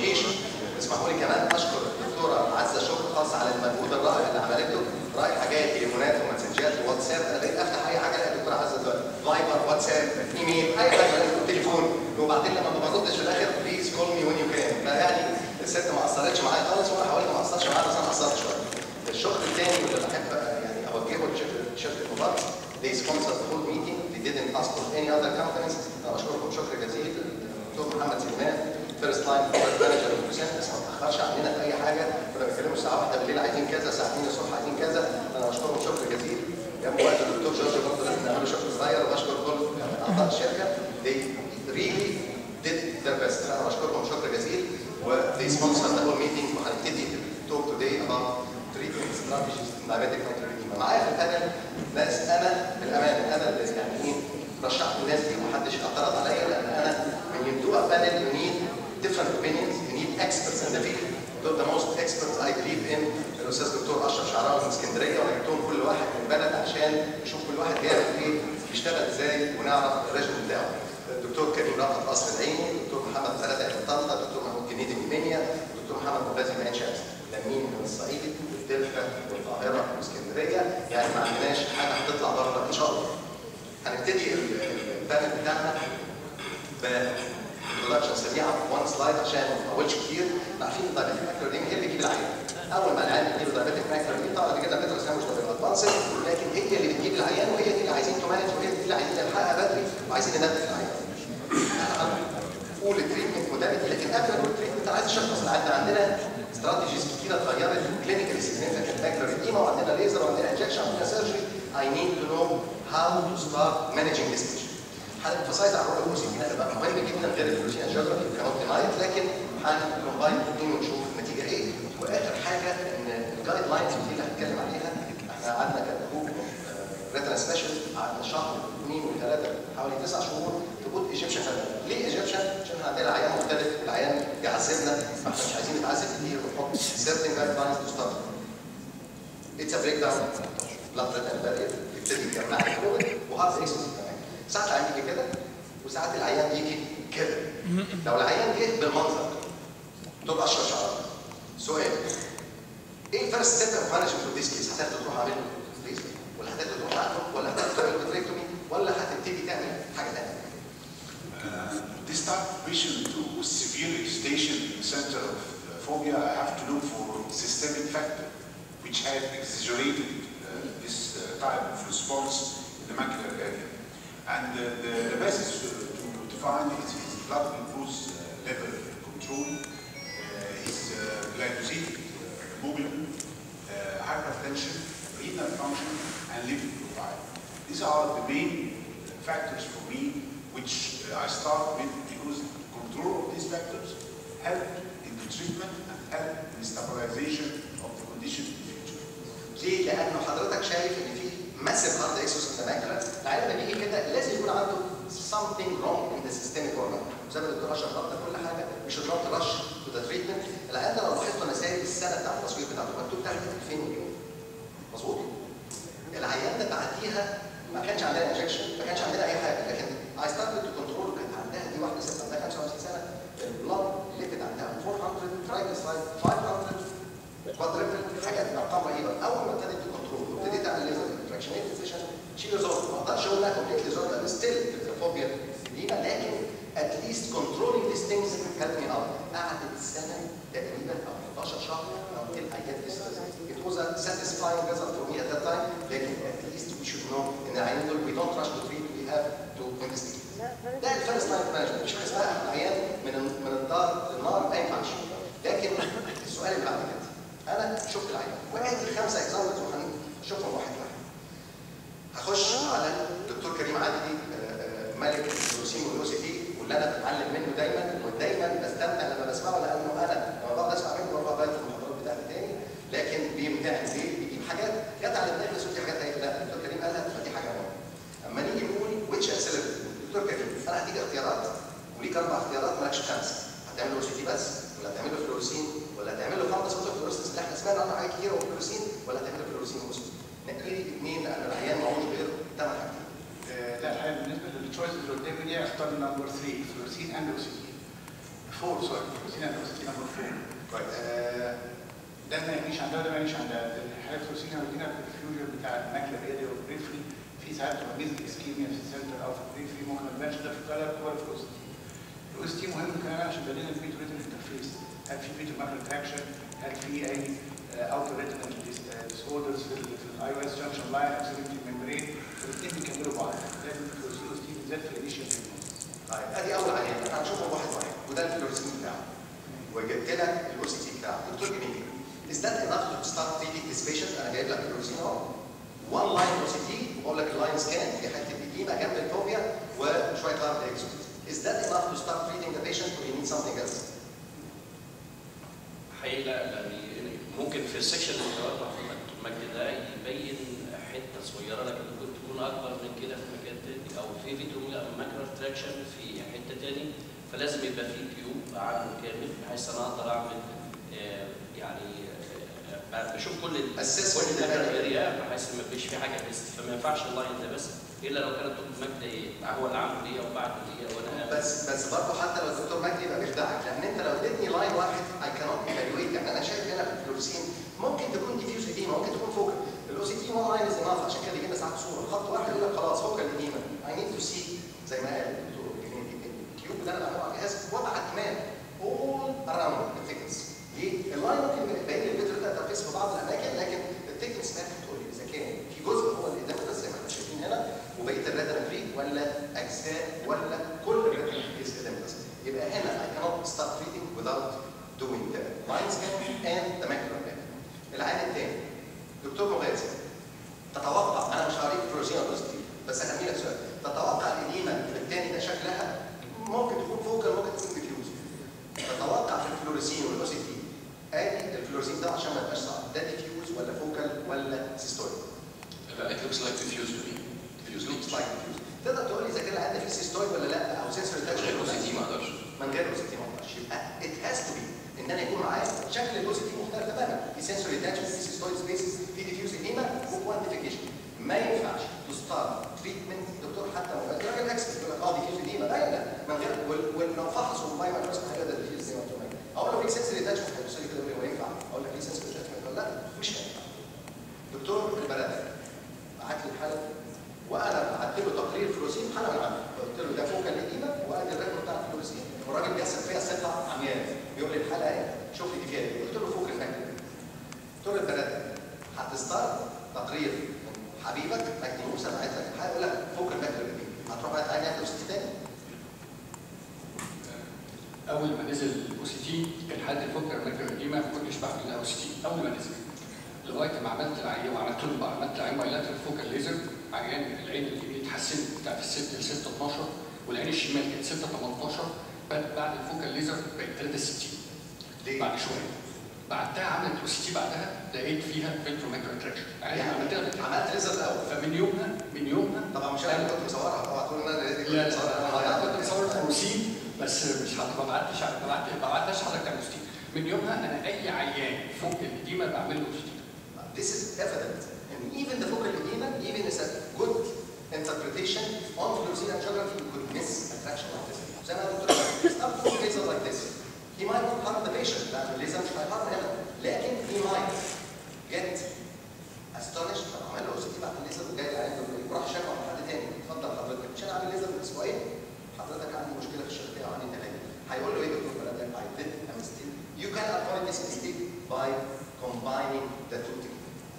education. اسمحوا لي كمان اشكر الدكتوره عزه شكر خاص على المجهود الرائع اللي عملته، رايحه جايه تليفونات ومسجات وواتساب. انا بقيت افتح اي حاجه الاقي الدكتوره عزه دلوقتي، فايبر، واتساب، ايميل، اي حاجه، تليفون، وبعدين لما ما بردش في الاخر بليز كول مي وين يو كان. فيعني الست ما قصرتش معايا خالص، وانا حاولت ما اقصرش معاها بس انا قصرت شويه. الشكر الثاني اللي بحب يعني اوجهه لشركه موبايل، they sponsored the whole meeting, they didn't ask for any other companies. انا بشكركم شكر جزيل. الدكتور محمد سليمان فيرست لاين برودكت مانجر وبرسنتس ما تاخرش عننا في اي حاجه، كنا بنتكلموا الساعه 1 بالليل عايزين كذا، الساعه 2 الصبح عايزين كذا. انا بشكرهم شكر جزيل. جنب وقت الدكتور جورج برضه لازم نعمل شكر صغير، وبشكر كل اعضاء الشركه they really did their best. انا بشكرهم شكر جزيل و they sponsored the whole meeting. وهنبتدي talk today about treatment strategies in diabetic macular edema. معايا في البانل ناس انا بالامانه انا اللي يعني ايه رشحت الناس دي ومحدش اعترض عليا، لان انا when you do a panel you need different opinions, you need experts in the field. The most experts I believe in الاستاذ دكتور اشرف شعراوي من اسكندريه، وانا جبتهم كل واحد من البلد عشان نشوف كل واحد بيعمل ايه، بيشتغل ازاي، ونعرف الريجن بتاعه. الدكتور كريم رافت قصر العيني، الدكتور محمد ثلاثه من طنطا، الدكتور محمود جنيدي من منيا، الدكتور محمد مغازي من عين شمس. لمين من الصعيد والدلتا والقاهره واسكندريه، يعني ما عندناش حاجه هتطلع بره ان شاء الله. هنبتدي البانل بتاعنا بانترودكشن سريعه وان سلايد عشان ما اطولش كتير. عارفين الدايبيتيك ماكيولار ايديما هي اللي بتجيب العيان. اول ما العيان بيجيله دايبيتيك ماكيولار ايديما طبعا كده بيتر ساندويتش ده بيبقى ادفانسد، لكن هي اللي بتجيب العيان، وهي دي اللي عايزين تمانج، وهي دي اللي عايزين نلحقها بدري، وعايزين ننبه العيان. قول التريتمنت موداليتي، لكن قبل ما نقول التريتمنت انا عايز اشخص العيان. عندنا استراتيجيز كتيره اتغيرت في كلينيكال سيجنيفيكانت ماكيولار ايديما، وعندنا ليزر وعندنا انجكشن وعندنا سيرجري. I need to know how to start managing this patient. هنفصايز على الرول الكوسي دي هتبقى مهم جدا غير الفلوسيان جيوغرافي كانوت دينايت، لكن هنكومباين الاثنين ونشوف النتيجه ايه. واخر حاجه ان الجايد لاينز دي اللي هنتكلم عليها، احنا قعدنا كجروب ريتنا سبيشالست قعدنا شهر واثنين وثلاثه حوالي 9 شهور تبوت ايجيبشن. ليه ايجيبشن؟ عشان احنا عندنا عيان مختلف، العيان يعذبنا، ما احنا مش عايزين نتعذب كتير، ونحط سيرتن جايد لاينز تو ستارت. اتس ا بريك داون بلاد ريتنا بارير يبتدي يجمع الفلويد وهارت اكسس. ساعات العيان يجي كده وساعات العيان يجي كده. لو العيان جه بالمنظر تبقى اشرف شعراوي. سؤال، ايه الفيرست ستيب اوف مانجمنت في ذيس كيس؟ هتاخد تروح عامل ليزر، ولا هتاخد تروح عقله، ولا هتاخد تعمل فيتريكتومي، ولا هتبتدي تعمل حاجه ثانيه؟ This type of patient with severe agitation in the center of phobia, I have to look for systemic factor which have exaggerated this type of response in the macular area. And the message to define is his blood glucose level control, his glycosidic hemoglobin, hypertension, renal function, and lipid profile. These are the main factors for me which I start with, because control of these factors help in the treatment and help in the stabilization of the condition in the future. ليه؟ لأنه حضرتك شايف إن في ماسيف هارد اكسس ان ماكيولا، العيان اللي بيجي كده لازم يكون عنده something wrong in the systemic organ. زي ما الدكتور اشرف غطى كل حاجه، مش نوت رش تو ذا تريتمنت. العيان ده لو لاحظت انا سايب السنه بتاعت التصوير بتاعته مكتوب تحت 2000 مليون. مظبوط؟ العيان ده بعديها ما كانش عندها انجكشن، ما كانش عندنا اي حاجه، لكن اي ستارتد تو كنترول. كانت عندها دي واحده ست عندها 55 سنه، البلاد ليبيد عندها 400، ترايجليسرايد 500، كوادريبل، حاجات ارقام رهيبه. اول ما ابتدت تكنترول وابتديت اعمل ليزر انفراكشنيت فيزيشن شي ريزولف. ما اقدرش اقول لها كومبليت ريزولف ستيل فوبيا دينا، لكن اتليست كنترولينج ذيس ثينجز هيلب مي اوت. قعدت سنه تقريبا او 11 شهر until I get this result. It was a satisfying result for me at that time, لكن at least we should know ان العيان دول we don't rush to treat, we have to investigate. ده الفيرست لاين مانجمنت، مش حاجه اسمها العيان من الدار للنار، ما ينفعش. لكن السؤال اللي بعد كده، انا شفت العيان وادي 5 اكزامبلز وهنشوفهم واحد واحد. هخش على الدكتور كريم عادلي ملك الفلوسين والاو سي تي، واللي انا بتعلم منه دايما ودايما بستمتع لما بسمعه، لانه انا لما بقعد اسمع منه بروح بقى في المحاضرات بتاعتي تاني، لكن بيمتحن ليه؟ بيجيب حاجات جت على دماغي بس ودي حاجات هي لا، الدكتور كريم قالها فدي حاجه مهمه. اما نيجي نقول ويتش اكسلريتور، الدكتور كريم انا هديك اختيارات وليك 4 اختيارات مالكش 5. هتعمل او سي تي بس، ولا هتعمل له فلوريسين، ولا هتعمل له فانتس فلوريسين اللي احنا سمعنا عنها حاجات كتير وفلوريسين، ولا هتعمل له فلوريسين ومسكين. نقي لي 2 لان العيان ما هوش غير 8 حاجات. لا الحقيقه بالنسبه للتشويس اللي قدامي دي اختار نمبر 3 فلوريسين اند او سي تي. 4 سوري فلوسينا الاوستي نمبر 4. ده ما يعنيش عن ده وده ما يعنيش عن ده. الحالات فلوسينا ودينا في الفيوجن بتاع الماكله الريدي والبريفري في ساعات بتبقى ميزه اسكيميا في السنتر او في البريفري ممكن ما تبانش ده في الكلر ولا في الاوستي. الاوستي مهم كمان عشان بدينا الفيتو ريتن انترفيس، هل في فيتو ماكل تراكشن، هل في اي اوتر ريتنال ديس اوردرز في الاي او اس جنكشن لاين او سيلكتيف ميمبرين، فالاثنين بيكملوا بعض. لازم الاوستي بالذات في الانيشال. طيب ادي اول عيان انا هنشوفه واحد واحد وده الفلوريسين بتاعه وجبت لك الاو سي تي بتاعه. دكتور جميل is that enough to start treating this patient؟ انا جايب لك الفلوريسين اهو 1 لاين او سي تي وبقول لك اللاين سكان في حته اديمه جنب الفوبيا وشويه هارد اكسوت. is that enough to start treating the patient or you need something else؟ حقيقي لا، يعني ممكن في السكشن اللي توضح فيه دكتور مجدي ده يبين حته صغيره لكن ممكن تكون اكبر من كده في مكان تاني او في فيتو ماكرو تراكشن في حته تاني، فلازم يبقى في تيوب عنه كامل بحيث انا اقدر اعمل يعني بشوف كل الاريا بحيث ما يبقاش في حاجه بس، فما ينفعش اللاين ده بس الا لو كان الدكتور مجدي هو اللي عامل ايه او بعد ايه وانا بس برضه حتى لو الدكتور مجدي يبقى بيخدعك، لان انت لو اديتني لاين واحد اي كانوت ايفالويت. يعني انا شايف هنا في الفلوريسين ممكن تكون ديفيوز اديما ممكن تكون فوكال. الاو سي تي 1 لاين از انف عشان كده بيجي لنا ساعات صوره خط واحد يقول لك خلاص فوكال اديما. اي نيد تو سي زي ما قال الدكتور الكيوب اللي انا بعمله على الجهاز وابعت كمان اول اراوند الثيكنس. ليه؟ اللاين ممكن يبين لي الفيترو ده ترفيس في بعض الاماكن لكن الثيكنس ما بتقول لي اذا كان في جزء هو اللي قدام بس زي ما احنا شايفين هنا وبقيه الريتنا فري ولا اجزاء ولا كل الريتنا فري قدام بس. يبقى هنا I cannot start treating without doing the line scan and the macular map. العين الثاني دكتور مغازي تتوقع انا مش هوريك فلوريسين اوستي بس هكمل لك سؤال. تتوقع الاديمه الثاني ده شكلها ممكن تكون فوكال ممكن تكون ديفيوز. تتوقع في الفلوريسين والاو سي تي ادي الفلوريسين ده عشان ما يبقاش صعب ده ديفيوز ولا فوكال ولا سيستوليك؟ It looks like diffuse to me. Diffuse looks like diffuse. تقدر تقول لي اذا كان العيان ده فيه سيستوليك ولا لا او سنسوري تاتش؟ من غير او سي تي ما اقدرش. من غير او سي تي ما اقدرش. يبقى it has to be ان انا يكون معايا شكل الاو سي تي مختلف تماما، في سنسوري تاتش في سيستوليك سبيسز في ديفيوز اديما وكوانتيفيكيشن. ما ينفعش تستارت تريتمنت دكتور حتى مغازي راجل اكسبرت يقول لك ديفيوز اديما لا لا من غير ولو فحصوا الماي مايكروسكوب هيقدر ديفيوز اديما اوتوماتيك. اقول له في سنسوري تاتش هيبص لي كده يقول لي هو ينفع؟ اقول لك في سنسوري تاتش ولا لا؟ مش هينفع. دكتور البلد بعت لي الحاله وانا بعت له تقرير فلوريسين حاله من عنده قلت له ده فوق الاديمه وادي الرقم بتاع الفلوريسين والراجل بيحسب فيها 6 عميان بيقول لي الحاله ايه؟ شوف لي دي فيها ايه؟ قلت له فوق المكتب. دكتور البلد هتستارت تقرير من حبيبك مجدي موسى بعت لك الحاله يقول لك فوق المكتب هتروح بقى تعالى نعمل اوستي تاني؟ اول ما نزل الاو سي تي كان حد يفكر ماكلر اديما ما كنتش بعمل لها او سي تي اول ما نزل لغايه ما عملت العيان وعملت له عملت العيان بايلاترال فوكال ليزر عيان العين اليمين اتحسنت بتاعت الست ل 6 12 والعين الشمال كانت 6 18 بعد الفوكال ليزر بقت 63 ليه؟ بعد شويه بعدها عملت او سي تي بعدها لقيت فيها فيترو ماكلر تراكشن يعني عملت ليزر الاول فمن يومها طبعا مش انا اللي كنت مصورها طبعا تقول ان انا لا كنت مصور فلوريسين بس مش ما بعتش حضرتك تعمل اوستي. من يومها انا اي عيان فوق الاديمه بعمل له اوستي. This is evident, and even the focal edema, even is a good interpretation on fluorescein angiography, you could miss a fraction of this. زي ما قلت لك, start with laser like this. He might not harm the patient, لأن الليزر مش هيحرم هنا، لكن he might get astonished لو عمل له او سي تي بعد الليزر وجاي العيان وراح شافه عند حد تاني، اتفضل حضرتك مش انا عامل ليزر من اسبوعين، حضرتك عندي مشكله في الشركه وعندي تلاقي. هيقول له ايه دكتور فلان؟ I did a mistake. You can avoid this mistake by combining the two things.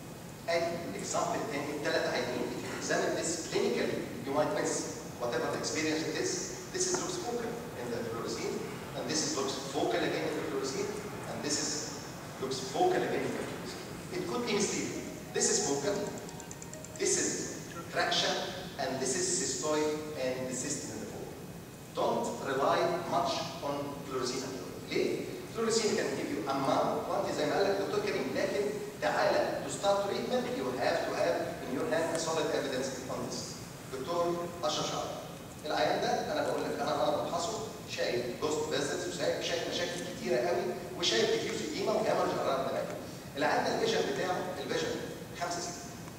Example الثاني الثلاث عينين if you examine this clinically you might miss whatever the experience it is. This is looks focal in the fluorescein and this is looks focal again in the fluorescein and this is looks focal again in the fluorescein. It could be misleading. This is focal, this is traction and this is cystoid and the cyst in the focal. Don't rely much on fluorescein. ليه؟ fluorescein can give you amount quantity زي ما قال لك الدكتور كريم لكن تعالى to start treatment you have to have in your hand a solid evidence on this. دكتور اشرف شعر العيان ده انا بقول لك انا بفحصه شايف جوست فيزلز وشايف مشاكل كتيره قوي وشايف ديفيوز اديما وهامرج اراوند دماغه. العيان ده الفيجن بتاعه الفيجن 5 6.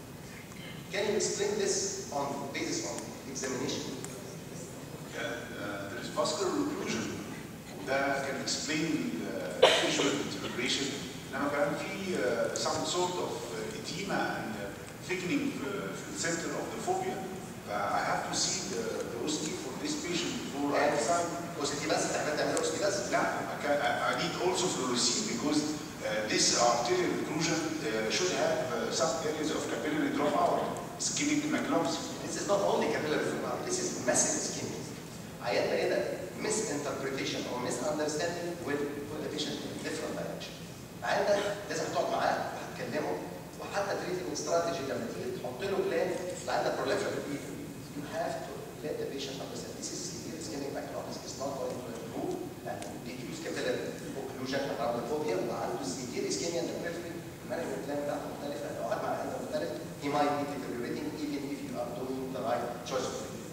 Can you explain this on basis of examination? There is vascular occlusion ده كان explain visual deterioration. انما كان في some sort of edema and thickening في the center of the phobia. I have to see the OCT for this patient before I decide. OCT بس تحتاج تعمل OCT بس؟ لا, I need also fluorescein because this arterial occlusion should have some areas of capillary dropout, ischemic macropsy. This is not only capillary dropout, this is massive ischemia. عيان كده misinterpretation or misunderstanding will put the patient in a different direction. العيان ده لازم تقعد معاه وهتكلمه وحتى treating strategy لما تيجي تحط له بلان العيان ده proliferative. You have to let the patient understand this is severe ischemic macropsy. It's not going to improve and diffuse capillary occlusion around the phobia وعنده severe ischemia in the periphery. المانجمنت بلان بتاعته مختلفه. لو قعد مع عيان مختلف he might be deteriorating even if you are doing the right choice of treatment.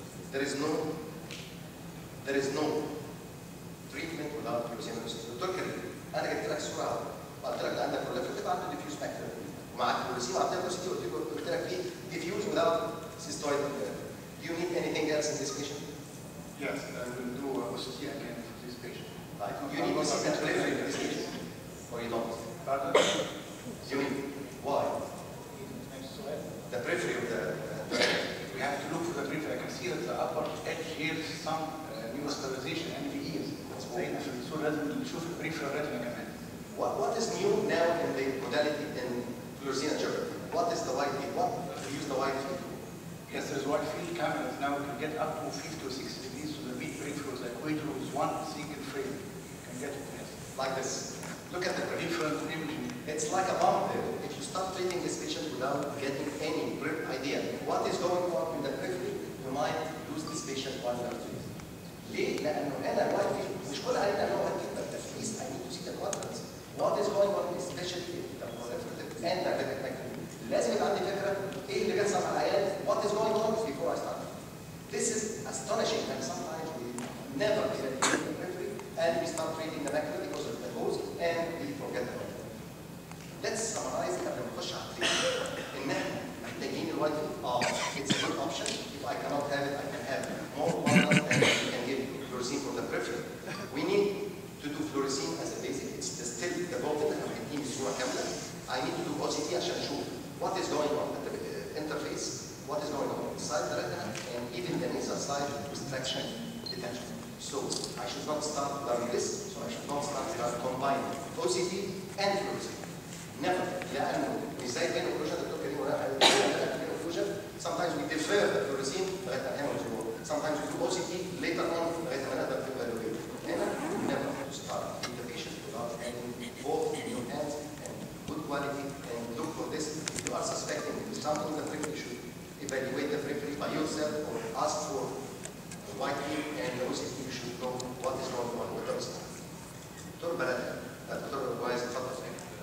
There is no treatment without fluorescein. دكتور كريم انا جبت لك صوره وقلت لك عندك proliferative عنده diffuse macula ومعاك فلوروسين وعندك OCT قلت لك في diffuse without cystoid. Do you need anything else in this patient? Yes, I will do OCT again for this patient. Right. You need to see the periphery in this patient or you don't? Pardon? You mean why? The periphery of the We have to look for the periphery. I can see that the upper edge here is some neovascularization and NVEs. So لازم نشوف البريفرال retina كمان. What is new now in the modality in fluorescein angiography? What is the wide field? What to use the wide field? Yes, there's wide field cameras now. We can get up to 50 or 60 degrees. So the mid peripheral, the equator is one single frame. You can get it yes. Like this. Look at the periphery. Different imaging. It's like a bomb there. If you start treating this patient without getting any idea what is going on in the periphery, you might lose this patient while you are treating. ليه؟ لأنه هنا الوايد فيلد مش كل علينا إن هو وايد فيلد but at least I need to see the quadrants. What is going on especially in the proliferative and diabetic macula. لازم يبقى عندي فكرة إيه اللي بيحصل مع العيان what is going on before I start. This is astonishing and sometimes we never get it in the periphery and we start treating the macula because of the cause and we forget about it. Let's summarize قبل ما نخش على التريتمنت إن إحنا محتاجين الوايد فيلد. It's a good option. If I cannot have it, I can have more quadrants and we can give fluorescein from the periphery. We need to do fluorescein as a basic. It's still the goal that I'm getting الصورة كاملة. I need to do OCT عشان أشوف what is going on at the interface, what is going on inside the retina, and even the nasal side with traction detention. So I should not start without this. So I should not start without combining OCT and fluorescein. Never. لأنه مش زي بين occlusion دكتور كريم ولا occlusion. Sometimes we defer the fluorescein لغاية ما نعمل الظهور. Sometimes we do OCT later on لغاية ما نقدر evaluate. هنا never to start with the patient without having both in your hands and good quality and look for this. If you are suspecting something in the periphery, you should evaluate the periphery by yourself or ask for the white field and the OCT. You should know what is going on with those. دكتور بلد دكتور كويس اتفضل.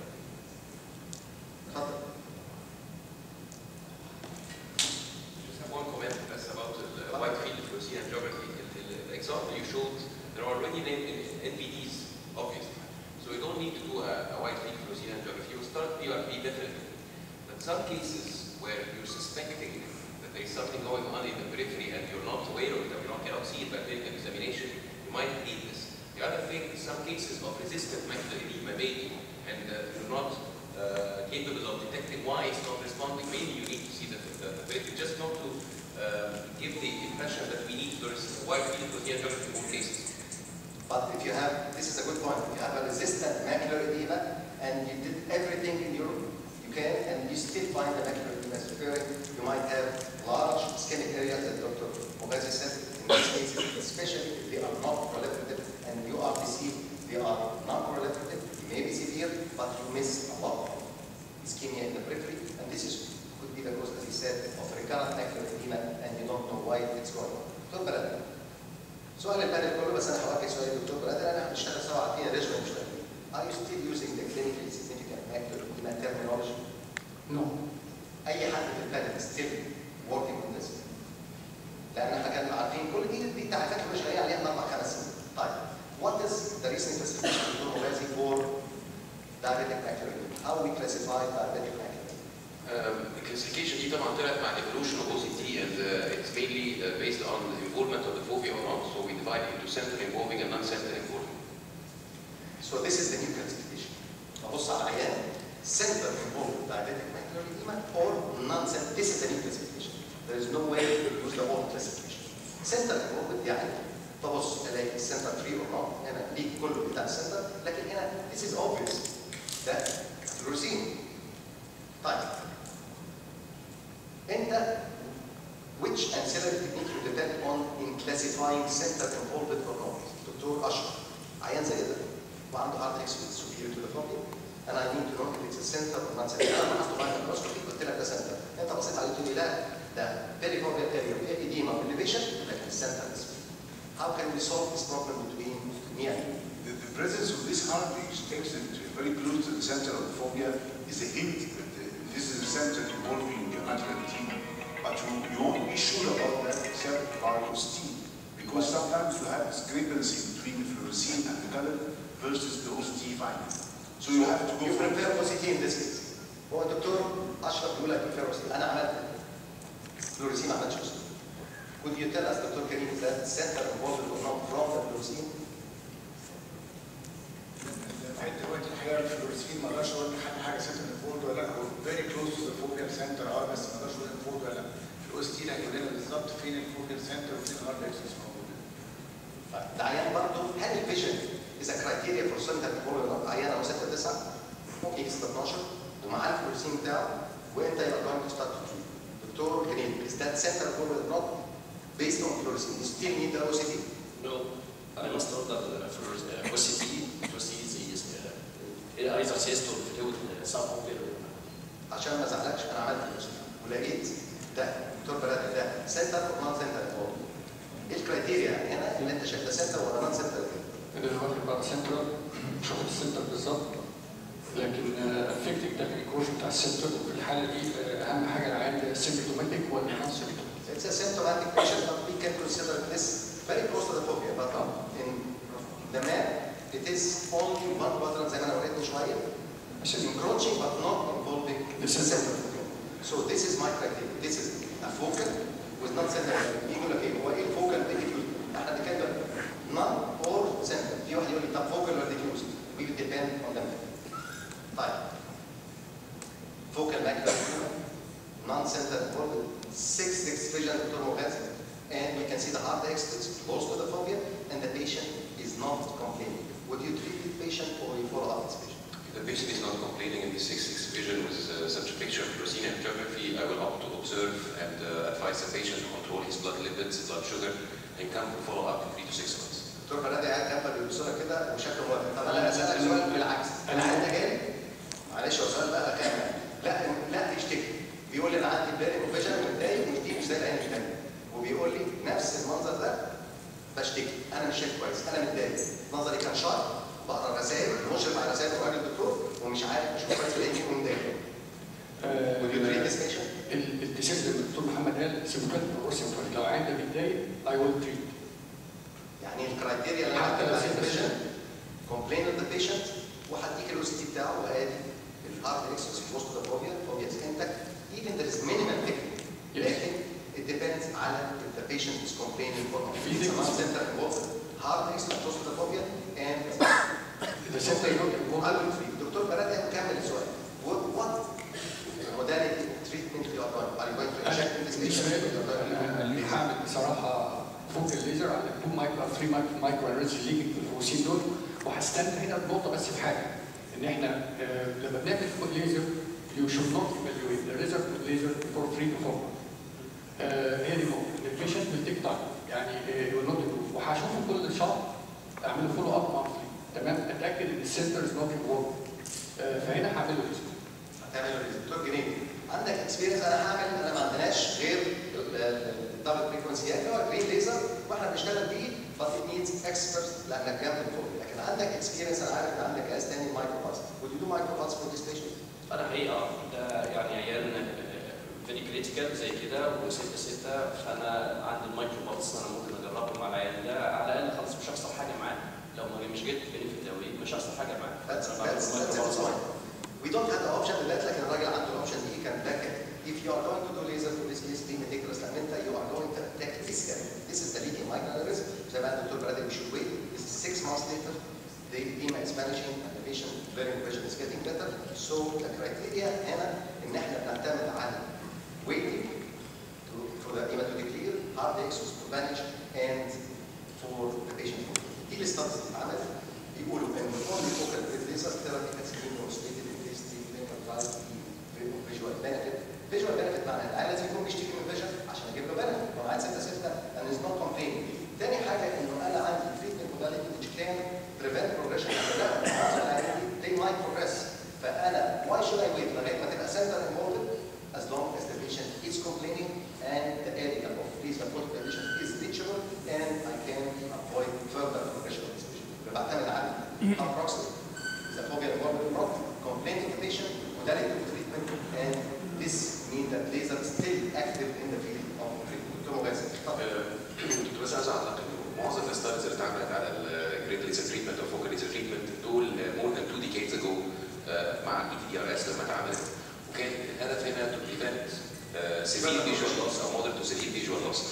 Just have one comment that's about the wide field fluorescein angiography. The example you showed, there are already NVDs, obviously. So you don't need to do a wide field fluorescein angiography. You start PRP definitely. But some cases where you're suspecting that there's something going on in the periphery and you're not aware of it, or you cannot see it by clinical examination, you might need this. The other thing is some cases of resistant macular edema maybe, and you're not capable of detecting why it's not responding. Maybe you need to see the periphery, just not to give the impression that we need to wide field fluorescein angiography in more cases. But if you have, this is a good point, if you have a resistant macular edema and you did everything in Europe, you can, and you still find the macular edema is occurring, you might have large ischemic areas that Dr. Mogazi said, in these cases, especially if they are not proliferative and you are deceived, they are non-proliferative, they may be severe, but you miss a lot of ischemia in the periphery, and this is could be the cause, as he said, of recurrent macular edema, and you don't know why it's going on. دكتور بلد سؤال البانل كله بس انا هواجه سؤال الدكتور بلد انا هنشتغل سوا عارفين الريجن مش عارفين. Are you still using the clinically significant macular edema terminology? No. اي حد في البانل still working on this؟ لان احنا كنا عارفين كل دي تعريفات مش جايه عليها من 4-5 سنين. طيب what is the recent classification of Dr. Mogazi for diabetic macular edema? How we classify diabetic macular edema? The classification دي طبعا طلعت مع evolution of OCT and it's mainly based on the involvement of the fovea or not. So we divide into center involving and non-center involving. So this is the new classification. ابص على العيان center involved diabetic macular edema or non-center. This is the new classification. There is no way to use the old classification. Center involved يعني ببص الاقي السنتر فري اور نوت، هنا ليك كله بتاع السنتر، لكن هنا this is obvious ده فلوروسين. طيب انت which ancillary technique you depend on in classifying center involved or not؟ دكتور اشرف عيان زي ده وعنده heart exit superior to the forehead and I need to know if it's a center or not center. انا حطيته معايا في الميكروسكوبي قلت لك ده سنتر، انت بصيت عليه تقول لي لا ده perifoveal area وفيها edema elevation، لكن السنتر is free. How can we solve this problem between me and you? The presence of this heart which takes it very close to the center of the fovea is a hint that this is a center involving macular edema. But you won't be sure about that except by OCT, because sometimes you have discrepancy between the fluorescein and the color versus the OCT finding. So you have to go You for prefer OCT in this case. هو الدكتور اشرف بيقول لك prefer OCT، انا عملت فلوريسين ما عملتش OCT. Could you tell us, Dr. Karim, that center involved or not from the fluorescein? لغايه دلوقتي الحقيقه الفلوريسين ما اقدرش اقول حاجه سنتر انفولد ولا لا، هو فيري كلوز تو ذا فوكال سنتر بس ما اقدرش اقول انفولد ولا لا. الاو اس تي اللي هيقول لنا بالظبط فين الفوكال سنتر وفين الهارد اكسس موجوده. ده عيان برضه هل الفيجن is a criteria for center involved or not؟ عيان او 6 9 ممكن يجي 12 ومعاه الفلوريسين بتاعه وانت يبقى going to start to treat. دكتور كريم is that center involved or not based on fluorescein? You still need the OCT? No, I must order for OCT to see the either system fluid suboptimal. عشان ما ازعلكش انا عملت OCT ولقيت ده دكتور بلاد ده سنتر اور نون سنتر انفولد. ايه الكرايتيريا هنا اللي انت شايف ده سنتر ولا نون سنتر؟ انا دلوقتي بقى سنترال مش هاخد السنتر بالظبط، لكن افكتنج ده الكروشن بتاع السنتر في الحاله دي اهم حاجه العيان سيمبتوماتيك ولا نون سيمبتوماتيك. It's a symptomatic patient, but we can consider this very close to the fovea. But in the man, it is only one quadrant زي ما انا وريت من شويه. It's encroaching but not involving the center fovea. So this is my criteria. This is a focal with non center. يقول لك ايه هو ايه الفوكال ديفيوز؟ احنا بنتكلم non or center. في واحد يقول لي طب فوكال ولا ديفيوز؟ We will depend on the man. طيب. Focal macular edema, non-center involved, 6 vision Dr. Moghaz, and we can see the heart exits close to the fovea, and the patient is not complaining. Would you treat the patient or you follow up this patient? If the patient is not complaining in the 6-6 vision with such a picture of fluorescein angiography, I will opt to observe and advise the patient to control his blood lipids, blood sugar, and come for follow-up in 3 to 6 months. دكتور بلادي قاعد جنبك بيبص لك كده وشكله موافق. طب انا اسالك سؤال بالعكس، انا انت جاي معلش هو سؤال بقى كامل. لا يشتكي بيقول لي انا عندي بلاري وفيجن ومتضايق ومش مش زي العين الثانيه، وبيقول لي نفس المنظر ده بشتكي انا مش شايف كويس انا متضايق نظري كان شارب بقرا الرسائل مشرف على رسائل الراجل الدكتور ومش عارف اشوف كويس الاقيني ومتضايق. Would you treat this patient؟ التسيس زي ما الدكتور محمد قال سيمبتوماتيك اور سيمبتوماتيك، لو عيان ده متضايق اي ويل تريت. يعني الكرايتيريا اللي انا هكتبها في الفيجن complain of the patient وهديك الاو سي تي بتاعه وادي الهارد اكسس close to the fovea is intact even there is minimal thickening. لكن it depends على if the patient is complaining or not. It's a non-center involved hard exit close to the fovea and the center involved. I will treat. دكتور بلادي هكمل السؤال. What modality of treatment you are going? Are you going to inject in this patient? انا هعمل بصراحه فوق الليزر على 2 مايكرو 3 مايكرو انرجي ليجنج في الفوسين دول، وهستنى هنا النقطه بس في حاجه ان احنا لما بنعمل فوق الليزر you should not evaluate the result of laser for 3 to 4. هي دي النقطه. البيشنت will take time يعني will not improve، وهشوفه كل شهر اعمل له فولو اب مانثلي تمام، اتاكد ان السنتر از نوت انفولد، فهنا هعمل له ريسك. هتعمل له ريسك. دكتور جنيد عندك اكسبيرينس؟ انا ما عندناش غير الدبل فريكونسي يعني هو جرين ليزر واحنا بنشتغل بيه but it needs experts لانك جنب الفوق، لكن عندك اكسبيرينس انا عارف ان عندك جهاز تاني مايكرو باس. would you do micro pass for this patient؟ انا حقيقه ده يعني عيان فيري كريتيكال زي كده و6 فانا عندي المايكرو بالس انا ممكن اجربه مع العيان ده على الاقل خلاص مش هخسر حاجه معاه، لو مش جبت بنفيت قوي مش هخسر حاجه معاه. That's fine. We don't have the option دلوقتي لكن الراجل عنده الاوبشن دي كان باك. If you are going to do laser for this case, be meticulous لان انت you are going to attack this area. This is the leading micro aneurysm. زي ما الدكتور برادي we should wait. This is 6 months later. the edema is vanishing and the patient blurring vision is getting better. So the criteria هنا ان احنا بنعتمد على waiting for the edema to declear, hard excess to vanish, and for the patient. دي الستاتس اللي اتعملت بيقولوا ان only focal laser therapy has been demonstrated in phase 3 clinical trials visual benefit. Visual benefit معناها العيال لازم يكون بيشتكي من فيجن عشان اجيب له benefit. هو عايز 6/6 and is not complaining. تاني حاجه انه انا عندي treatment modality which can prevent progression of the they might progress. فانا why should I wait لغايه ما تبقى center involved as long as the patient is complaining and the area of laser condition is reachable and I can avoid further progression of this patient. بعتمد على approximate the phobia involved not complaining the patient modality of treatment and this means that laser is still active in the field of treatment. كنت بس عايز اعلق انه معظم الستاديز اللي اتعملت على الجريد ليزر تريتمنت او فوكال ليزر تريتمنت دول مور ذان 2 decades ago مع الاي تي ار اس لما اتعملت، وكان الهدف هنا تو بريفنت severe visual loss او moderate to severe visual loss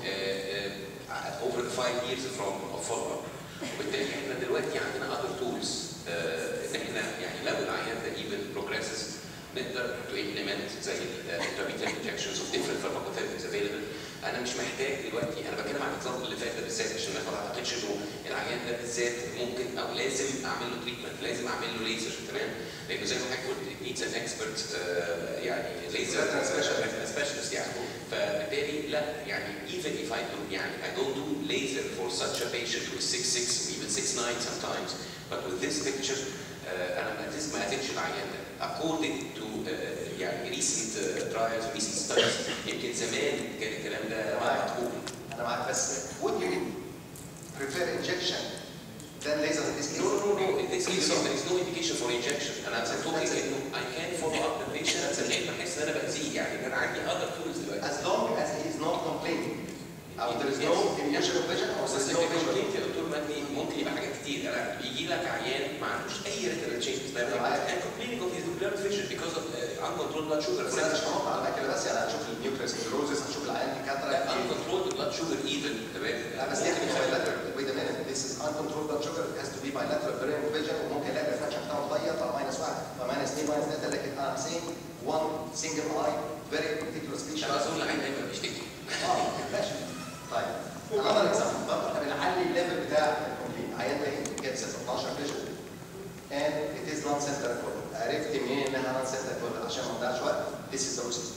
over the 5 years of follow up. وبالتالي احنا دلوقتي عندنا other tools ان احنا يعني لو العيان ده even progresses نقدر to implement زي intravenous injections of different pharmacotherapies available. انا مش محتاج دلوقتي، انا بتكلم عن الاكزامبل اللي فات ده بالذات عشان ما اعتقدش انه العيان ده بالذات ممكن او لازم اعمل له تريتمنت، لازم اعمل له ليزر، تمام؟ لانه زي ما حضرتك قلت it needs an expert يعني ليزر سبيشالست يعني. فبالتالي لا يعني even if I do يعني I don't do laser for such a patient who is 6'6" even 6'9" sometimes, but with this picture انا ما قتلش العيان ده according to يعني recent trials و recent studies. يمكن زمان كان الكلام ده مطلوب. انا معاك بس would you prefer injection than laser in this case? No. In this case there is no indication for injection. انا talking انه I can follow up the patient من غير ما احس ان انا باذيه، يعني انا عندي other tools دلوقتي. As long as he is not complaining. أو there is no injection of vision or there is no vision. يا دكتور مجدي ممكن يبقى حاجات كتير. انا بيجي لك عيان ما عندوش اي retinal changes and complaining of his blurred vision because of uncontrolled blood sugar. بس انا مش هنقطع على الماكله بس، يعني هنشوف النيوكليس سكلروزس، هنشوف العيان في كاتراكت. uncontrolled blood sugar even تمام. لا بس دي bilateral. Wait a minute. This is uncontrolled blood sugar. It has to be bilateral brain vision وممكن الاقي الفراكشن بتاعه اتغير طلع -1 فماينس 2 -3 لكن انا saying one single eye very particular speech. انا اظن العيان دايما بيشتكي. ماشي. طيب another example برضه احنا بنعلي الليفل بتاع الكومبلين. عيان ده جاب 16 فيجن and it is non center equivalent. عرفت منين انها non center equivalent عشان ما نضيعش وقت. This is the process.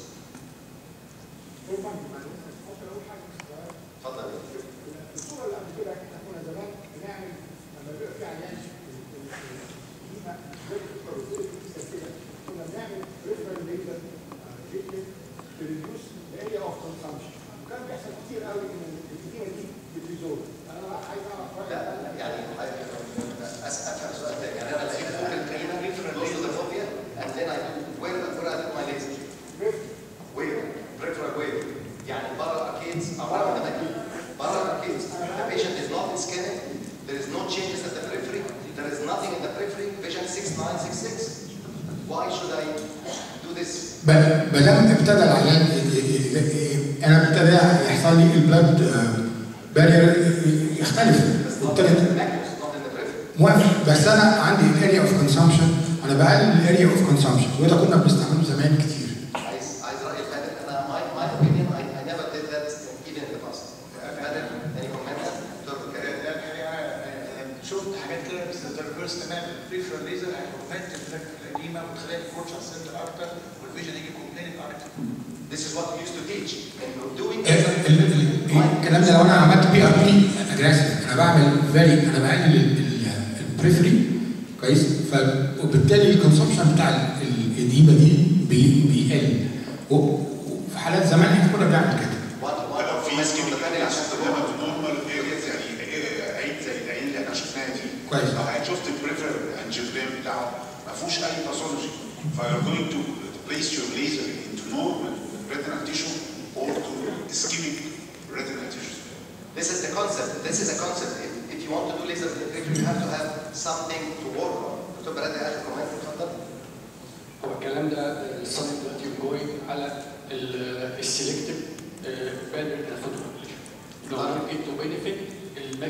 اتفضل. الصوره اللي قبل كده احنا كنا زمان بنعمل لما بيبقى في عيان كنا بنعمل ريفرال ليزر تريتمنت to reduce the area of consumption. وكان بيحصل كتير قوي ان الاديمه دي بتزول. انا عايز اعرف لا يعني افهم سؤال تاني. يعني انا لقيت ممكن تلاقينا close to the fovea and then I do where I do my laser. Where? Peripheral where? يعني بره الاركيدز او بره الاماكن. بره الاركيدز. The patient is not ischemic. There is no changes at the periphery. There is nothing in the periphery. Vision 6'9", 6'6". Why should I do this? ما دام ابتدى العيان انا ابتدى يحصل لي البلاد بارير يختلف. موافق بس انا عندي الاريا اوف كونسامشن، انا بقلل الاريا اوف كونسامشن وده كنا بنستعمله زمان كتير. عايز راي فادر. انا my opinion I never did that even in the past. فادر any comment؟ شفت حاجات كده بس ريفرس تماما. البريفرال ليزر هيكونفنت القديمه وتخلي الكورتش على السنتر اكتر والفيجن يجي كومبلينت اكتر. This is what we used to teach. انه doing الكلام ده لو انا عملت بي ار بي اجريسيف انا بعمل انا بقلل البريفري كويس، وبالتالي الكونسبشن بتاع الاديمه دي بيقل. وفي حالات زمان احنا كنا بنعمل كده. في سكيميك عشان تبقى نورمال ارياز يعني عين زي العين اللي احنا شفناها دي. كويس. لو شفت البريفر انجيوجرام بتاعه ما فيهوش اي باثولوجي فيو جوينج تو place your laser into normal retinal tissue or to ischemic retinal tissue. This is the concept. This is a concept. If you want to do laser therapy, you have to have something to work on. دكتور برادة اخر كومنت اتفضل. هو الكلام ده الصدى دلوقتي جوينج على السلكتيف بانر فوتوكوبليشن. لو ممكن تو بينفيت الماكيولا دي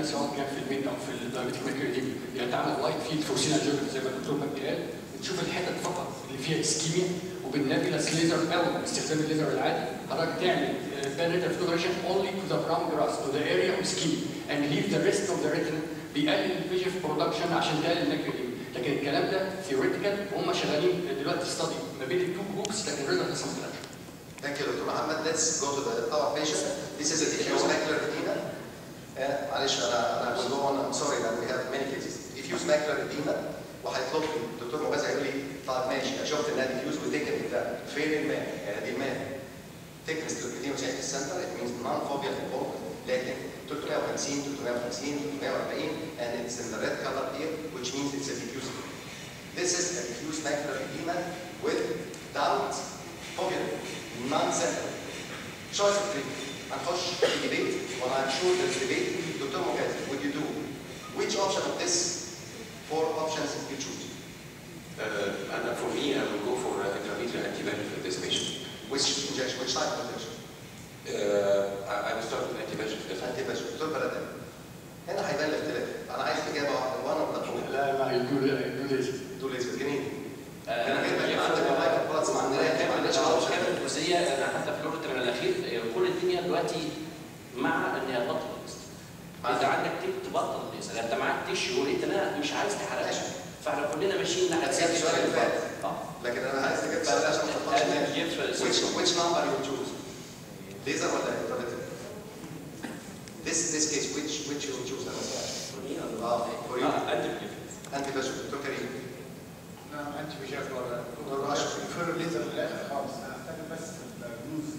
سواء كان في المين او في الدايابيتيك ماكيولار ايديما، يعني تعمل وايت فيلد فوسينا جيرل زي ما الدكتور مجدي قال، بتشوف الحتت فقط اللي فيها اسكيميا، وبالنابيلاس ليزر او باستخدام الليزر العادي حضرتك تعمل بانريتال فلوجريشن اونلي تو ذا براون جراس تو ذا اريا اوف اسكيميا اند ليف ذا ريست اوف ذا ريتنا، بيقلل الفيجن برودكشن عشان تقلل الماكيولار ايديما. لكن الكلام ده ثيوريتيكال، وهم شغالين دلوقتي ستادي ما بين التو جروبس، لكن الريزلت لسه ما طلعش. Thank you, Dr. Mohammed. Let's go to our patient. This is a diffuse macular edema. معلش أنا will go on. I'm sorry that we have many cases. Diffuse macular edema وهيطلب لي الدكتور مغازي هيقول لي طيب ماشي شفت انها diffuse وتكن بتاع فين الماء؟ دي الماء. thickness to the edema center it means non-foveal involvement لكن 350 350 340 and it's in the red color here which means it's a diffuse. This is a diffuse macular edema without foveal. Non-central. Choice of treatment. هنخش في debate when I'm sure there's debate. Dr. Mogazi, would you do which option of this 4 options you choose? For me, I will go for intravenous anti-VEGF for this patient. Which injection? Which type of injection? I will start with anti-VEGF. Anti-VEGF. دكتور بلدان. هنا هيبان الاختلاف. أنا عايز إجابة واحدة. one of the two. لا يدو ليزر. دو ليزر جميل. أنا غير ما عندك المايكرو بلاتس مع كامل الجزئيه انا حتى في الورد الاخير كل الدنيا دلوقتي مع ان هي تبطل الليزر. انت عندك تبطل الليزر، انت معاك تيشو ولقيت انها مش عايز تحرقها، فاحنا كلنا ماشيين ناحيه السؤال اللي فات. لكن انا عايز اجيب سؤال عشان ما تفكرش which number you choose? laser ولا intravenous? This case which you choose? for you. anti-VEGF. دكتور كريم. لا انت بيجاك ولا دكتور اشرف يفر الليزر للاخر خالص. انا هحتاج بس الدايجنوز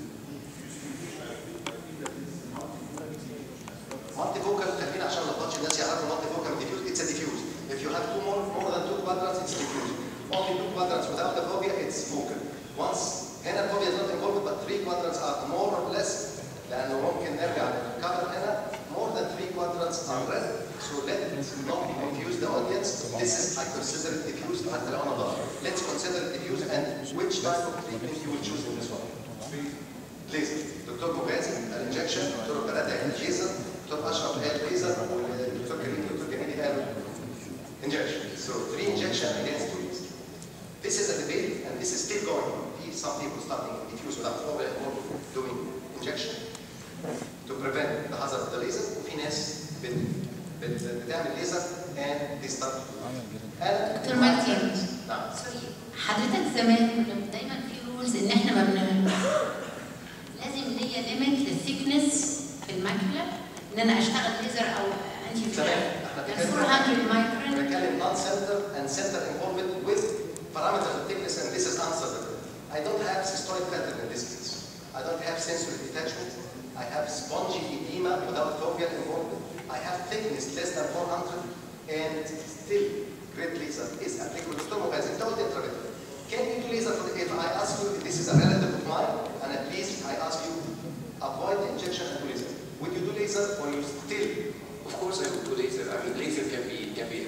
مالتي فوكال خلينا عشان ما نلخبطش الناس يعرفوا مالتي فوكال ديفيوز اتس ديفيوز. If you have more than 2 quadrants it's diffuse. Only 2 quadrants without the fovea it's focal. Once هنا الفوبيا is not involved but 3 quadrants are more or less لانه ممكن نرجع للكفر هنا more than 3 quadrants are red. So let's not confuse the audience. This is I consider it diffuse حتى لو انا غلط. Let's consider it diffuse and which type of treatment you will choose in this one. Laser. دكتور مغازي الانجكشن، دكتور بلادة الليزر، دكتور اشرف قال ليزر والدكتور كريم والدكتور جميل قالوا injection. So 3 injection against 2 laser. This is a debate and this is still going on. Some people starting diffuse without fovea or doing injection to prevent the hazard of the laser. وفي ناس بتعمل ليزر and they start. دكتور مجدي. نعم. سوري. حضرتك زمان كنا دايما في رولز ان احنا ما لازم ليا ليميت للثيكنس في الماكيولا ان انا اشتغل ليزر او انتي تمام. احنا بنتكلم non center and center involvement with parameters of thickness and this is answered. I don't have systolic pattern in this case. I don't have sensory detachment. I have spongy edema without foveal involvement. I have thickness less than 400 and still great laser is applicable. Dr. Mogazi, انت قلت intravenous. Can you do laser if I ask you if this is a relative of mine and at least I ask you avoid the injection and do laser? Would you do laser or you still? Of course I would do laser. I mean laser can be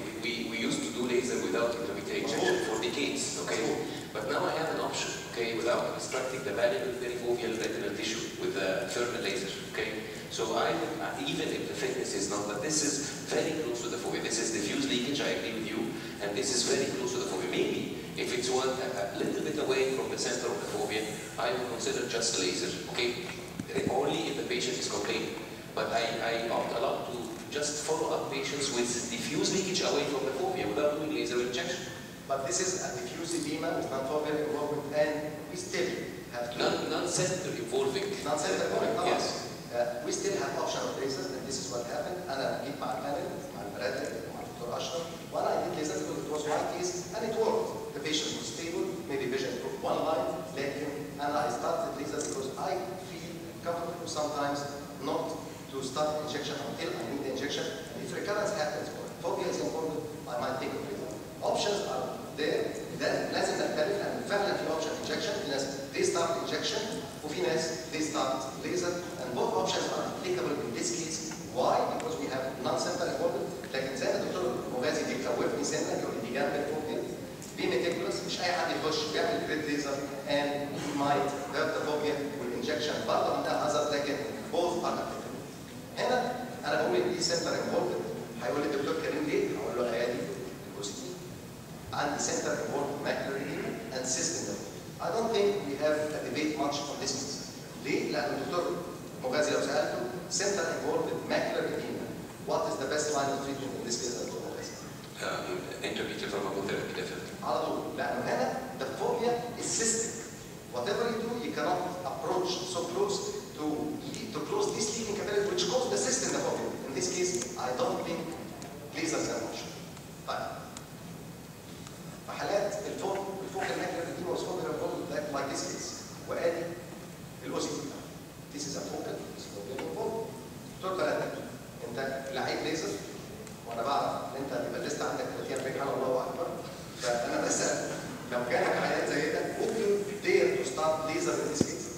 we used to do laser without intravenous injection for decades, okay? But now I have an option, okay, without obstructing the valuable perifoveal retinal tissue with the thermal laser, okay? So even if the thickness is not, but this is very close to the fovea. This is diffuse leakage, I agree with you, and this is very close to the fovea. Maybe if it's a little bit away from the center of the fovea, I would consider just laser, okay? Only if the patient is complaining. But I opt a lot to just follow up patients with diffuse leakage away from the fovea without doing laser injection. But this is a diffuse edema with non-foveal involvement and we still have to... Non-center involving. Non-center involving, yes. We still have option of laser and this is what happened. أنا جيت مع البانل مع البرادة مع الدكتور أشرف وأنا I did laser because it was my case and it worked. The patient was stable, maybe vision improved 1 line, لكن I started laser because I feel comfortable sometimes not to start the injection until I need the injection. And if recurrence happens or fovea is involved, I might think of laser. Options are there. لازم نختلف لأن فعلا في option injection. في ناس they start injection وفي ناس they start laser and both options are applicable in this case. Why? Because we have non-center involvement. لكن زي ما الدكتور مغازي بيخوفني سنة يقول لي دي جنب الفوبيا be meticulous. مش أي حد يخش بيعمل جريد laser and he might hurt the phobia والinjection برضه عندها hazard لكن both are applicable. هنا أنا بقول إن دي center involvement عندي center involved macular edema and system level. I don't think we have a debate much on this one. ليه؟ لأن الدكتور مغازي لو سألته center involved macular edema, what is the best line of treatment in this case يا دكتور مغازي؟ Intermediate pharmacotherapy definitely. على طول، لأنه هنا the phobia is cystic. Whatever you do, you cannot approach so close to close this leaking capillary which causes the cyst in the phobia. In this case, I don't think lasers are an option. طيب. فحالات الفوق الماكلر دي وصفهم like this case. وادي الاوسي. This is a focal, this is a focal. دكتور ثلاثة. انت لعيب ليزر وانا بعرف ان انت بيبقى لسه عندك 30 40 الله اكبر. فانا بسال لو جالك عيان زي ده ممكن dare to start laser in this case.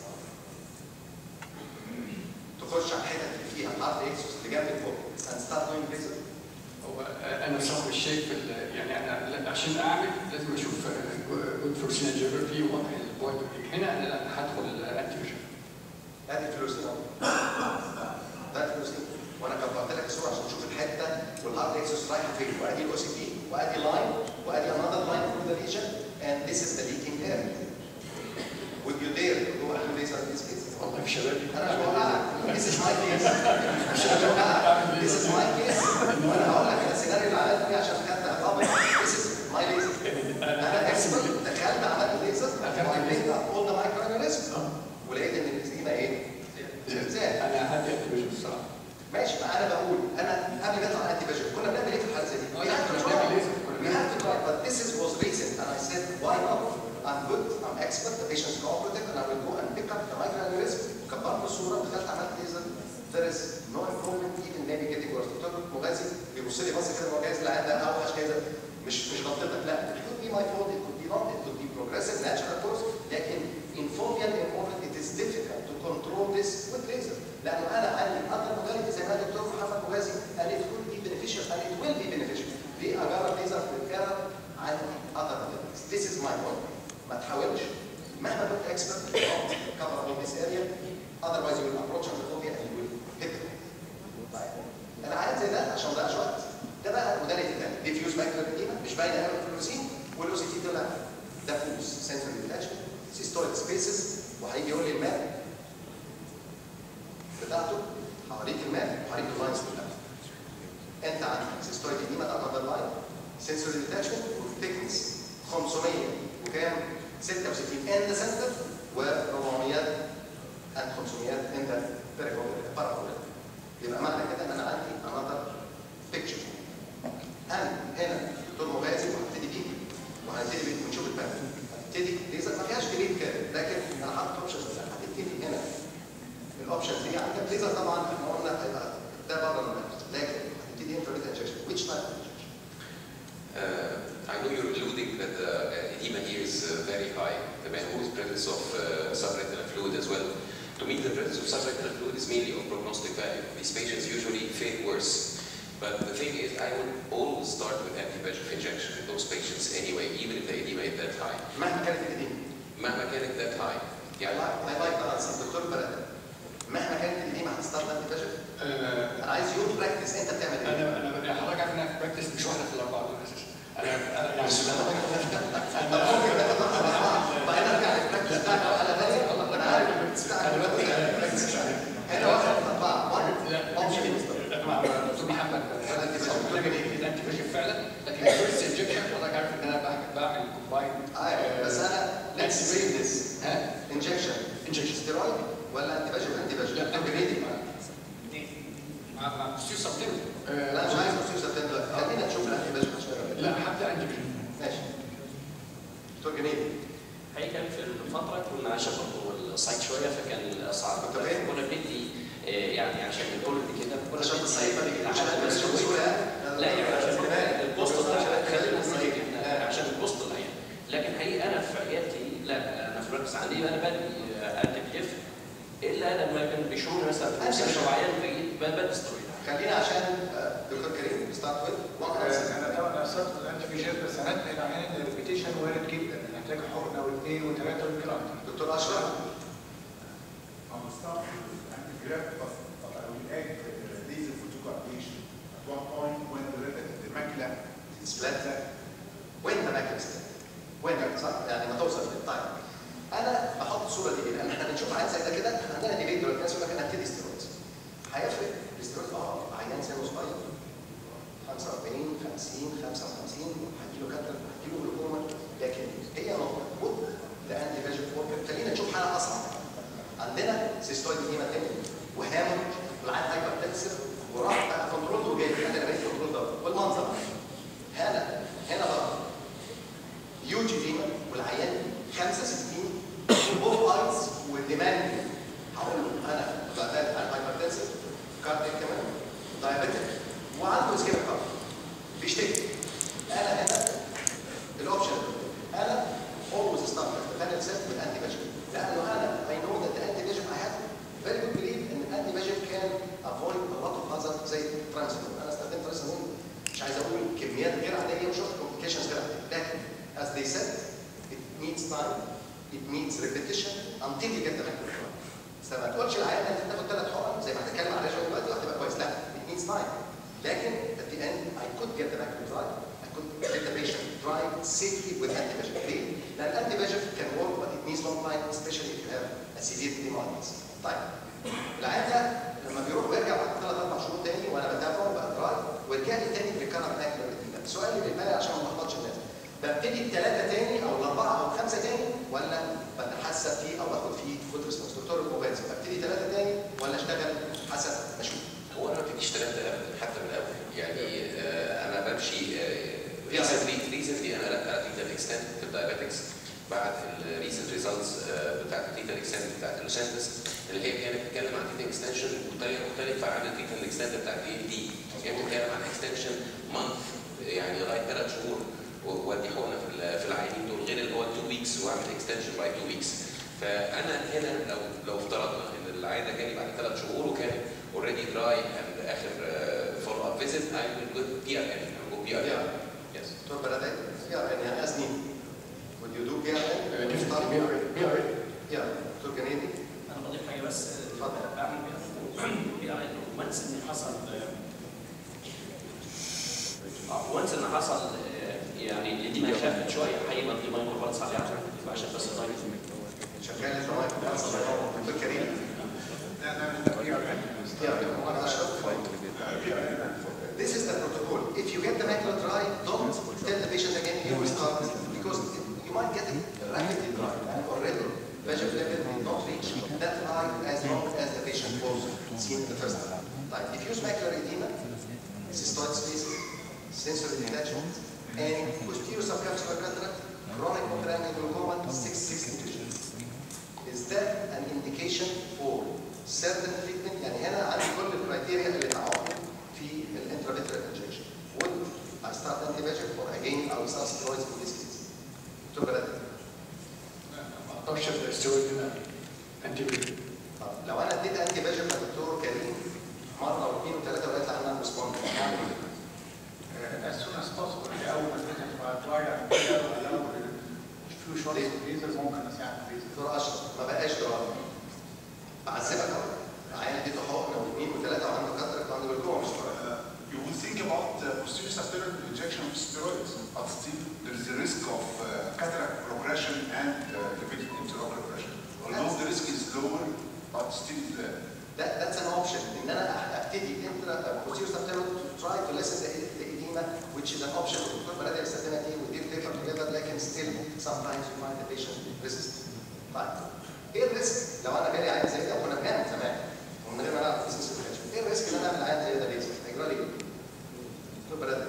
تخش على الحتت اللي فيها الهارد اكسس اللي جنب الفوق and start doing laser. هو انا بصراحه مش شايف يعني انا عشان اعمل لازم اشوف جود فلوسينا جيوغرافي ووضع البوينت هنا انا هدخل انتي فيجن. ادي فلوسينا ده فلوسينا وانا كبرت لك الصوره عشان تشوف الحته والهارد اكسس رايحه فين وادي الاو سي تي وادي لاين وادي another line through the region and this is the leaking area. Would you dare to go and do laser in this case? والله في شبابي انا مش بوقعك. This is my case. مش بوقعك. This is my case. وانا هقول لك السيناريو اللي عملته فيه عشان خدت عقاب. This is my laser. انا اكسبرت دخلت عملت ليزر وعملت all the microorganisms ولقيت ان الازيمه ايه؟ زاد. انا هدي انتي فيجن الصراحه. ماشي ما انا بقول انا قبل ما اطلع انتي فيجن كنا بنعمل ايه في الحاله زي دي؟ We have to try but this was recent and I said why not? I'm good, I'm expert, the patient is cooperative and I will go and pick up the microorganism وكبرت الصوره ودخلت عملت ليزر. There is no improvement even maybe getting worse. دكتور مغازي بيبص لي بص كده هو جايز العيان ده اوحش كذا مش غلطتك لا it could be my fault, it could be not, it could be progressive natural course لكن in phobia involved it is difficult to control this with laser. لانه انا عندي other modality زي ما الدكتور محمد مغازي قال it could be beneficial and it will be beneficial. ليه اجرب ليزر في الكارة عندي other modalities. This is my point. ما تحاولش مهما كنت expert cover all this area otherwise you will approach the phobia and you will hit it. طيب العيان زي ده عشان ما نضيعش وقت ده بقى الموداليتي الثاني diffuse macular edema مش باينه قوي في الفلوسين والاو سي تي طلع diffuse sensory detachment systolic spaces وهيجي يقول لي الماب بتاعته هوريك الماب وهوريك اللاينز كلها. انت عندك systolic edema ده اكبر لاين sensory detachment والثيكنس 500 وكام 66 in the center و400 and 500 in the peripheral. يبقى معنى كده ان انا عندي another picture. انا هنا دكتور مغازي وهبتدي بيه وهنبتدي بيه ونشوف البان. هبتدي ليزر ما فيهاش جريد كده لكن انا حاطط اوبشنز هتبتدي هنا. الاوبشنز دي عندك ليزر طبعا احنا قلنا هيبقى ده بره المنهج لكن هتبتدي انفراريد انجكشن. which type of injection? I know you're alluding that the edema here is very high. The manhole is presence of subretinal fluid as well. To me, the presence of subretinal fluid is mainly of prognostic value. These patients usually fare worse. But the thing is, I would always start with anti-VEGF injection in those patients anyway, even if the edema is that high. مهما كانت الإديمة. مهما كانت that high. يعني I like the answer. دكتور بلد. مهما كانت الإديمة هتستخدم anti-VEGF. أنا عايز يوم براكتس أنت بتعمل إيه؟ انا حضرتك عارف ان انا في براكتس مش واحده في الاربعه دول اساسا. انا يعني مش ممكن بعدين ارجع للبراكتس بتاعك او حاله ثانيه انا عارف البراكتس بتاعك هنا واحد من اربعه واحد اوبشن دكتور محمد انتي فيجن فعلا لكن الفيرست انجكشن حضرتك عارف ان انا بعمل كومباين. ايوه بس انا ليتس سي ذس انجكشن ستيرويد ولا انتي فيجن لا انتي مع بوستير سبتمبر. لا مش عايز بوستير سبتمبر خلينا نشوف الانتي فيجن عشان لا هبدا انتي فيجن. ماشي دكتور جنيدي حقيقة كان في الفترة كنا عايشة برضه الصعيد شوية فكان صعب. كنا بندي يعني عشان نقول كده كنا عشان الصعيد لا يعني عشان البوست عشان البوست يعني لكن حقيقة أنا في عيادتي لا أنا في الركز عندي أنا بدي أنتي إلا أنا لما كان بيشوفوني مثلا في مستشفى معين بدي سترويد. خلينا عشان دكتور كريم ستارت ويز انا طبعا اثرت في الانتي فيجن بس هنقل العيان الريبيتيشن وارد جدا محتاج حقنه واثنين وثلاثه ويمكن اكتر. دكتور اشرف but I will add laser photocoagulation at one point when the macula split when the macula صح؟ يعني ما توصل للتايم. انا بحط الصوره دي لان احنا بنشوف عيان زي ده كده، احنا عندنا ديبيت دلوقتي الناس يقول لك انا هبتدي ستيرويدز. هيفرق الاستيرويد؟ عيان سنه صغير 45 50 55 هتجيله كاتر هتجيله جلوكوما، لكن هي نقطه خد لانتي فيجن فورك. خلينا نشوف حاله اصعب. عندنا سيستويد هيما تاني وهامر والعيان هايبرتنسيف وراح بقى كنترول وجاي انا بقيت كنترول ده والمنظر هنا بقى يوجي فيما والعيان 65 وبوف ايز والديماند هقول له انا بعدين على هايبرتنسيف كارديك كمان دايابيتك وعنده اسكيميك كارد بيشتكي. انا هنا الاوبشن انا always start with the panel set with anti-VEGF لانه انا I know that the anti-VEGF I have very good belief ان الانتي-VEGF can avoid a lot of hazard زي ترانسفيرون. انا استخدمت ترانسفيرون مش عايز اقول كميات غير عاديه وشفت complications غير عاديه، لكن as they said it needs time, it needs repetition until you get the macular dry. ما تقولش العيان انت بتاخد 3 حقن زي ما هتتكلم عليها شويه دلوقتي وهتبقى كويس، لا it needs time. لكن at the end I could get the macular dry, I could get the patient dry safely with anti-VEGF. ليه؟ لان anti-VEGF can work but it needs long time especially if you have a severe demands. طيب العيان ده لما بيروح ويرجع بعد 3-4 شهور تاني وانا بتابعه بقى دراي ويرجع لي تاني بريكارنت ماكيولار اديما. السؤال اللي بيبقى لي عشان ما نلخبطش الناس، ببتدي ال3 تاني او ال4 او ال5 تاني ولا بتحسب فيه او باخد فيه فود ريسبونس؟ دكتور الموبايل ابتدي 3 تاني ولا اشتغل حسب ما اشوف؟ هو انا ما ببتديش 3 ابدا حتى من الاول، يعني انا بمشي ريسنتلي انا لا ريتال اكستنت في الدايابيتكس بعد الريسنت ريزلتس بتاعت الريتال اكستنت بتاعت اللوسنتس اللي هي كانت بتتكلم عن ريتال اكستنشن بطريقه مختلفه عن الريتال اكستنت بتاعت AMD. هي بتتكلم عن اكستنشن مانث يعني لغايه 3 شهور وادي حقنه في العيانين دول غير اللي هو 2 ويكس واعمل اكستنشن باي 2 ويكس. فانا هنا لو افترضنا ان العيان ده جالي بعد 3 شهور وكان اوريدي دراي اند اخر فولو اب فيزيت I will go PRN. Yes. دكتور بلدي PRN يعني أزني. Would you do PRN? PRN. Yeah. دكتور جنيدي. انا بضيف حاجه بس. اتفضل. بعمل PRN وانس ان حصل وانس ان حصل يعني الاديمه خفت شويه هيبقى في مايكرو بالانس عليها عشان بس طيب. شغال المايكرو بالانس دكتور كريم. This is the protocol. If you get the macular dry, don't tell the patient again you will start because you might get it rapidly dry and already VEGF level will not reach that high as long as the patient was seen the first time. Like diffuse macular edema, cystoid spacing, sensory detachment, and posterior subcapsular cataract, chronic multirangular glaucoma, 660 vision. Is that an indication for certain treatment؟ يعني هنا عندي كل الكرايتيريا اللي تعاقب في الانترافيترال انجكشن. Would I start anti-VEGF or again I will start steroids in this case؟ دكتور بلدي. ما اقدرش الستيرويد هنا انتي فيجن. لو انا اديت anti-VEGF يا دكتور كريم مره واثنين وثلاثه ولقيت عنها ريسبوند هعمل ايه؟ as soon as possible. اول ما البيشنت تبقى دراي عن كده ولو في شويه ليزر ممكن اساعد الليزر. دكتور اشرف ما بقاش دراي. بعذبك اهو. العيان اديته حقنه واثنين وثلاثه وعنده كاتراكت وعنده جلوكوما مش دراي. You will think about posterior subdermal injection of steroids, but still there is a risk of cataract progression and elevated intraocular pressure. Although the risk is lower, but still there. That's an option. ان انا ابتدي posterior subdermal to try to lessen the edema, which is an option. الدكتور بلدي بيستخدمها كتير ودير تيبر together لكن still sometimes you find the patient resistant. طيب ايه الريسك لو انا جالي عيان زي ده وكنا بنعمل زمان ومن غير ما نعرف اسم السيرفيشن؟ ايه الريسك ان انا اعمل عيان زي ده ليزر؟ هيجرى لي ايه؟ دكتور بلدي.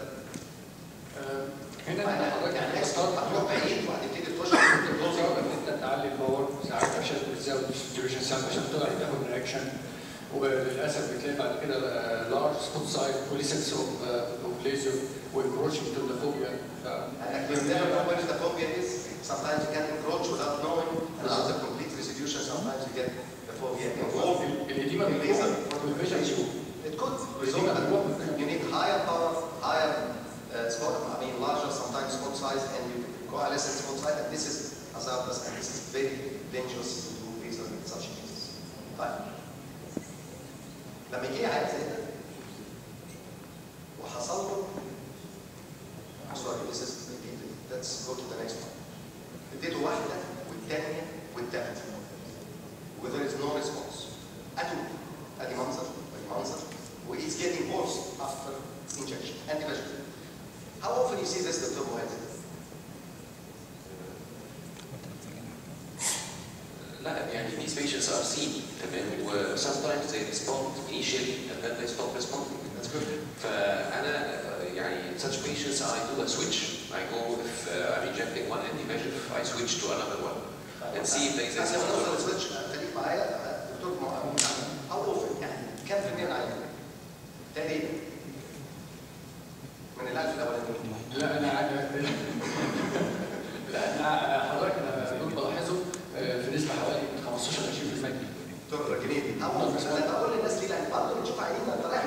هنا حضرتك يعني هتروح بعيد وهتبتدي تخش ان انت تعلي الباور ساعات عشان بتزود الديستريبيوشن ساعات عشان تقدر تاخد رياكشن وللاسف بتلاقي بعد كده لارج سبوت سايت وليسنس اوف ليزر وانكروشنج تو ذا فوبيا. And you never know where the phobia is. Sometimes you can encroach without knowing, and after complete resolution, sometimes you get the phobia involved. الإديمة بالفيجن It could result in you need higher power, higher spot, I mean larger sometimes spot size, and you coalescent spot size, and this is hazardous and this is very dangerous to do laser in such cases. طيب لما يجي عيان زي ده وحصل له sorry, this is repeated. Let's go to the next one. والثانيه والثالثه. There is no response at all. ادي منظر و it's getting worse after injection. Anti-VEGF. How often you see this, Dr. Mohamed? لا يعني these patients are seen تمام و sometimes they respond initially and then they stop responding. That's good. فأنا يعني such patients I do a switch. I go if I'm injecting one anti-VEGF, I switch to another one and see if there is a switch. خليك معايا دكتور محمد. How often يعني كم في المية من العيان؟ تقريبا من الألف الأولانيين. لا انا حضرتك انا كنت بلاحظه في نسبه حوالي 15 ل 20%. دكتور جنيدي. انا بقول للناس ليه؟ لان برضه بنشوف عيانين انت رايح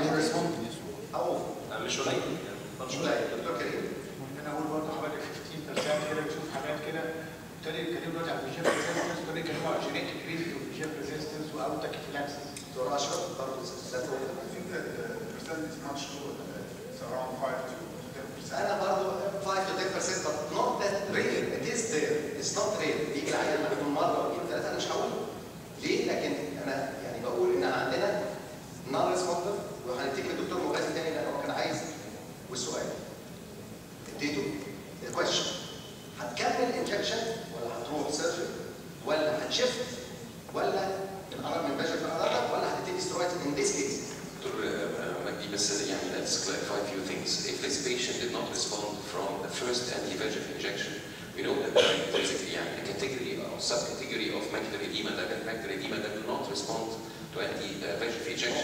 مش قليل مش قليل. دكتور كريم. انا اقول برضه حوالي 15% كده بشوف حاجات كده. ابتدى يتكلموا دلوقتي عن الجيف ريزيستنس، ابتدى يتكلموا عن جينيتيك ريسك والجيف ريزيستنس او تاكيفلاكسس. دكتور اشرف برضه ذاته. I think that the percentage is not sure. It's around 5 to 10%. انا برضه 5 to 10% but not that rare. It is there. It's not rare. بيجي العيان مجنون مره واثنين وثلاثه انا مش هقول ليه، لكن انا يعني بقول ان انا عندنا نون ريسبوندر وهنتكلم للدكتور مغازي تاني لان هو كان عايز. والسؤال اديته الكويشن هتكمل انجكشن ولا هتروح سيرجري ولا هتشفت ولا القرار من باشا في القرار ولا هتبتدي سترويد ان ذيس كيس. دكتور مجدي بس يعني let's clarify a few things. If this patient did not respond from the first anti-VEGF injection, we know that there is a category or subcategory of macular edema, diabetic macular edema that do not respond to anti-VEGF injection.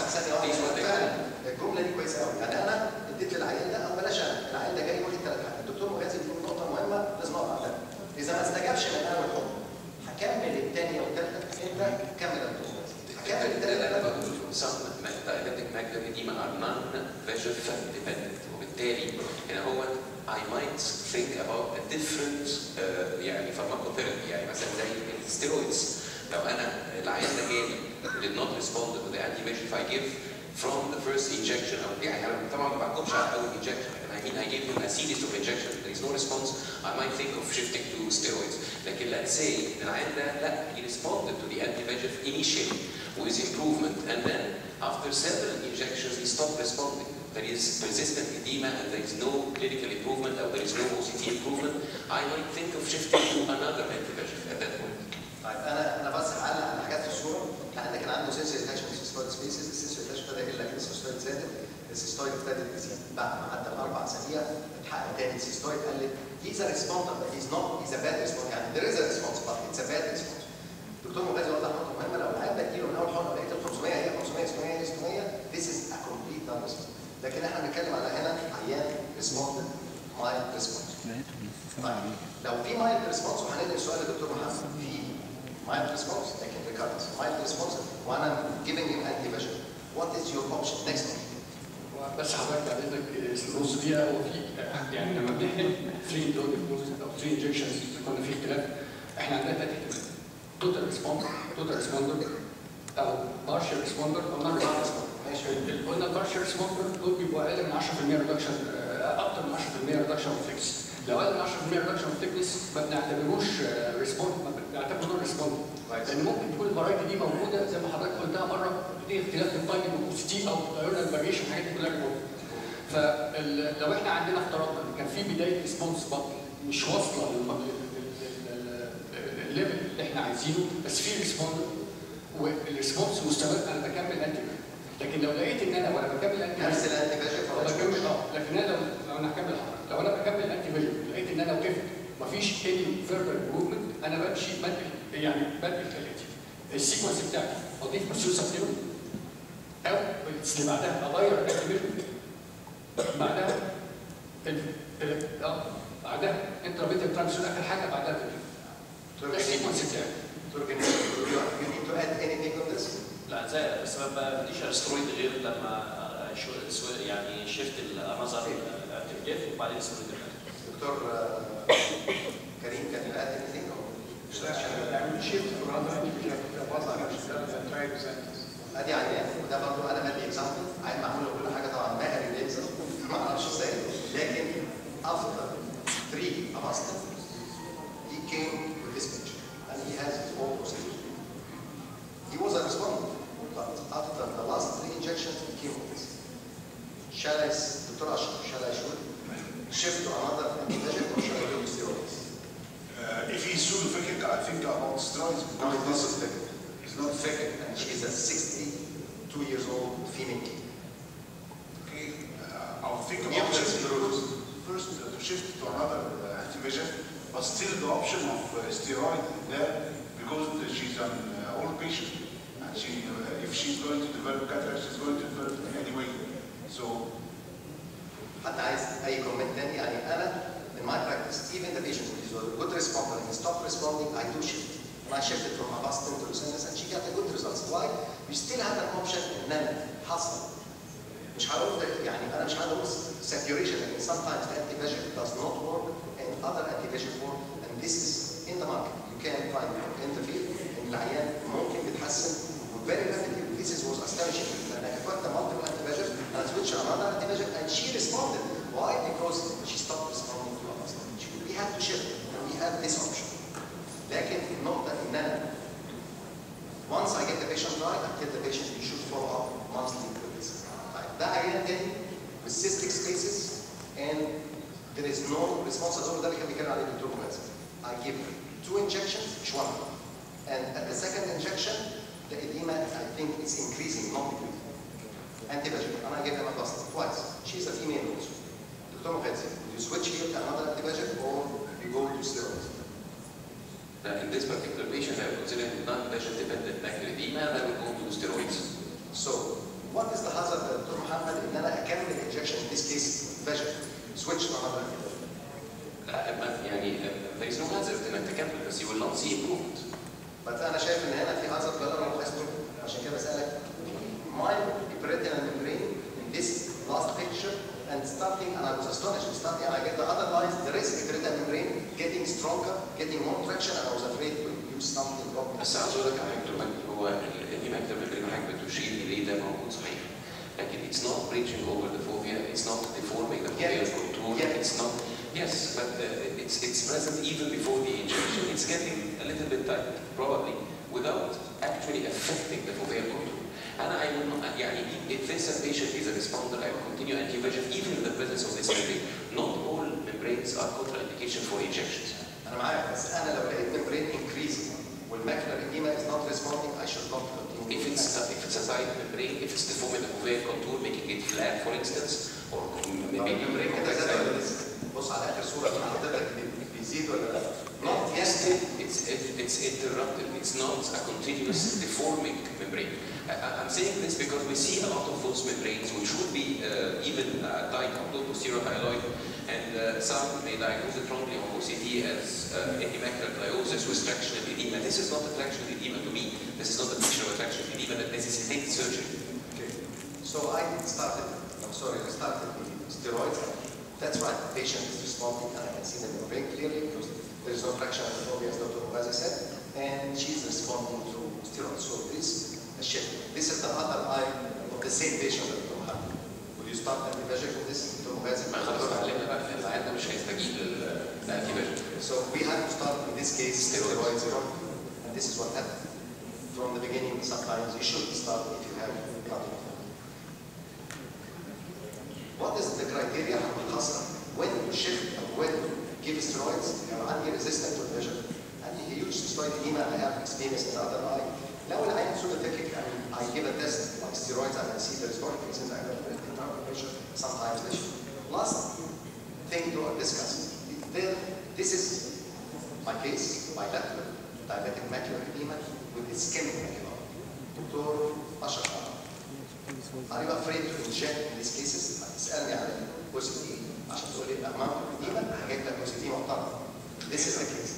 الجمله دي كويسه قوي. يعني انا اديت للعيان ده او بلاش انا، العيان ده جاي يقول لي 3 حاجات. الدكتور مغازي بيقول نقطه مهمه لازم اقف عندها. اذا ما استجابش من اول حكم هكمل الثانيه والثالثه. انت كمل يا دكتور مغازي. هكمل الثالثه. Some diabetic macular edema are non-VEGF dependent. وبالتالي هنا هو I might think about a different يعني pharmacotherapy يعني مثلا زي الستيرويدز. لو انا العيان ده جالي did not respond to the anti-VEGF I give from the first injection او يعني انا طبعا ما بحكمش على اول injection. I mean I gave him a series of injections, there is no response, I might think of shifting to steroids. لكن let's say العيان ده لا he responded to the anti-VEGF initially with improvement and then after several injections he stopped responding. There is persistent edema and there is no clinical improvement or there is no OCT improvement. I might think of shifting to another anti-VEGF at that point. طيب انا بس هعلق على حاجات في الصوره. العيان ده كان عنده سنسوري اتاشمنت سيستويد سبيسز، السنسوري اتاشمنت ابتدى يقل لكن السيستويد زادت، السيستويد ابتدت تزيد. بعد ما عدى ال4 اسابيع اتحقق تاني السيستويد قلت. هيز ا ريسبوندر بس هيز نوت هيز ا باد ريسبوند. يعني there is a response but it's a bad response. الدكتور مغازي وضح نقطه مهمه. لو العيان ده اديله من اول حقنه لقيت ال 500 هي 500 600 هي 600 this is a complete non response. لكن احنا بنتكلم على هنا عيان ريسبوندد مايلد ريسبونس. لو في مايلد ريسبونس وهننقل السؤال للدكتور محمد في مايلد ريسبونس لكن ريكارنس مايلد ريسبونس وانا giving him anti-VEGF what is your option next one؟ بس حضرتك بعد اذنك نص دقيقه وفي يعني لما بنحقن 3 دول او 3 انجكشنز كنا في اختلاف. احنا عندنا 3 احتمالات توتال ريسبوندر او بارشال ريسبوندر او نون ريسبوندر. ماشي قلنا البارشال ريسبوندر دول بيبقوا اقل من 10% ريدكشن اكتر من 10% ريدكشن في الثيكنس. لو اقل من 10% ريدكشن في الثيكنس ما بنعتبروش ريسبوند، ما بنعتبره نون ريسبوند لان ممكن تكون الفرايتي دي موجوده زي ما حضرتك قلتها مره دي اختلاف في التايمنج والسي او دايورنال فاريشن الحاجات دي كلها موجوده. فلو احنا عندنا افتراضنا ان كان في بدايه ريسبونس بطل مش واصله للليفل اللي احنا عايزينه بس في ريسبوند والريسبونس مستمر انا بكمل انتي. لكن لو لقيت ان انا وانا بكمل انتي نفس الانتي فيجن بكمل لكن انا لو انا هكمل لو انا بكمل انتي فيجن لقيت ان انا وقفت مفيش اني فيرذر امبروفمنت انا بمشي بدل كالاتي السيكونس بتاعتي اضيف برسوسه بتاعي او اللي بعدها اغير الانتي فيجن بعدها بعدها انترافيتال ترانسفير اخر حاجه بعدها ده السيكونس بتاعي. You need to add anything on this؟ لا زي بس ما بديش استرويد غير لما يعني شفت النظر الانتيفيجيف وبعدين استرويد. دكتور كريم كان يو اد anything or يعني شيفت في النظر انتيفيجيف ادي عيان وده برضه انا بدي اكزامبل عيان معمول له كل حاجه طبعا ماهر الليزر ما اعرفش ازاي لكن after 3 abstinence he came with this picture steroids No, because it's this not is second. it's not Second, and she is a 62 years old female. okay. I'll think Yeah, about that's it. the rules. First, to shift to another anti-VEGF, but still the option of steroid there because she's an old patient, and she, if she's going to develop cataract, she's going to develop it anyway. So حتى عايز اي كومنت تاني يعني انا in my practice even the patient who is a good responder and stop responding I do shift. And I shifted from Avastin to Lucentis and she got a good results. Why? You still have an option ان انا حصل مش هقول يعني انا مش هقول saturation and sometimes the anti-VEGF does not work and other anti-VEGF work and this is in the market. You can find in the field ان العيان ممكن بيتحسن very rapidly. This was astonishing. And I got the multiple anti-VEGF and I switched to another anti-VEGF and she responded. Why? Because she stopped responding to Avastin. We have to shift and we have this option. لكن النقطة إن أنا once I get the patient right, I tell the patient you should follow up monthly with this. ده عيان تاني with cystic spaces and there is no response at all. ده اللي كان بيتكلم عليه الدكتور مازن. I give 2 injections مش 1. And at the second injection the edema I think is increasing, not decreasing. Anti-VEGF and I give them Avastin twice. She's a female also. Dr. Mokhetsi, you switch here to another anti-VEGF or you go to steroids? In this particular patient, I would consider non-VEGF dependent macular edema, and I would go to steroids. So, what is the hazard, Dr. Muhammad, in أنا أكمل injection in this case VEGF, switch to another anti-VEGF? يعني there is no hazard انك تكمل بس you will not see improvement. But أنا شايف إن هنا في hazard ولا أنا ملاحظته عشان كده بسألك. My peritoneal membrane in this last picture and starting, and I was astonished, starting I get the other lines, there is a peritoneal membrane getting stronger, getting more traction, and I was afraid to use something wrong. بس عاوز اقول لك على حاجه هو الهيماكتر ممبرين حضرتك بتشير اليه ده موجود صحيح لكن it's not breaching over the fovea, it's not deforming the foveal contour, it's not yes, but it's present even before the injection. It's getting a little bit tight probably without actually affecting the foveal contour. And I will not, if this patient is a responder, I will continue anti-VEGF even in the presence of this membrane. Not all membranes are contraindication for injections. أنا معاك بس أنا لو لقيت membrane increasing والmacular edema is not responding, I should not continue. If it's a tight membrane, if it's deforming the foveal contour, making it flat, for instance, or maybe membrane كده زاد ولا لسه؟ بص على آخر صورة من حضرتك بيزيد ولا لا؟ Not yes. It's interrupted. It's not a continuous deforming membrane. I'm saying this because we see a lot of those membranes which would be even tight up to posterior hyaloid, and some may diagnose it wrongly on OCT as hemimacular gliosis with tractional edema. This is not a tractional edema to me. This is not a picture of a tractional edema that necessitates surgery. Okay. So I started with steroids. That's right, the patient is responding and I can see the membrane clearly because there is no traction at the fovea as Dr. Mubazi said, and she's responding to steroids. So this is a shift. This is the other eye of the same patient, Dr. Muhammad. Will you start anti-VEGF with this, Dr. Mubazi? ما خلاص اتعلمنا بقى ان العيان ده مش هيستجيب للانتي-VEGF. So we have to start in this case steroids, and this is what happened. From the beginning, sometimes you should start if you have nothing. What is the criteria when you shift or when you give steroids? I'm resistant to VEGF. And huge cystoid edema, I have experience in the other eye. Now when I am pseudotactic and I give a test like steroids and I see there is no increase in the pressure, sometimes they should. Last thing to discuss. This is my case, bilateral diabetic macular edema with ischemic macular. Dr. Ashraf, are you afraid to inject in these cases? تسألني على OCT عشان تقول لي الأمام القديمة هجيب لك OCT محترم. This is the case.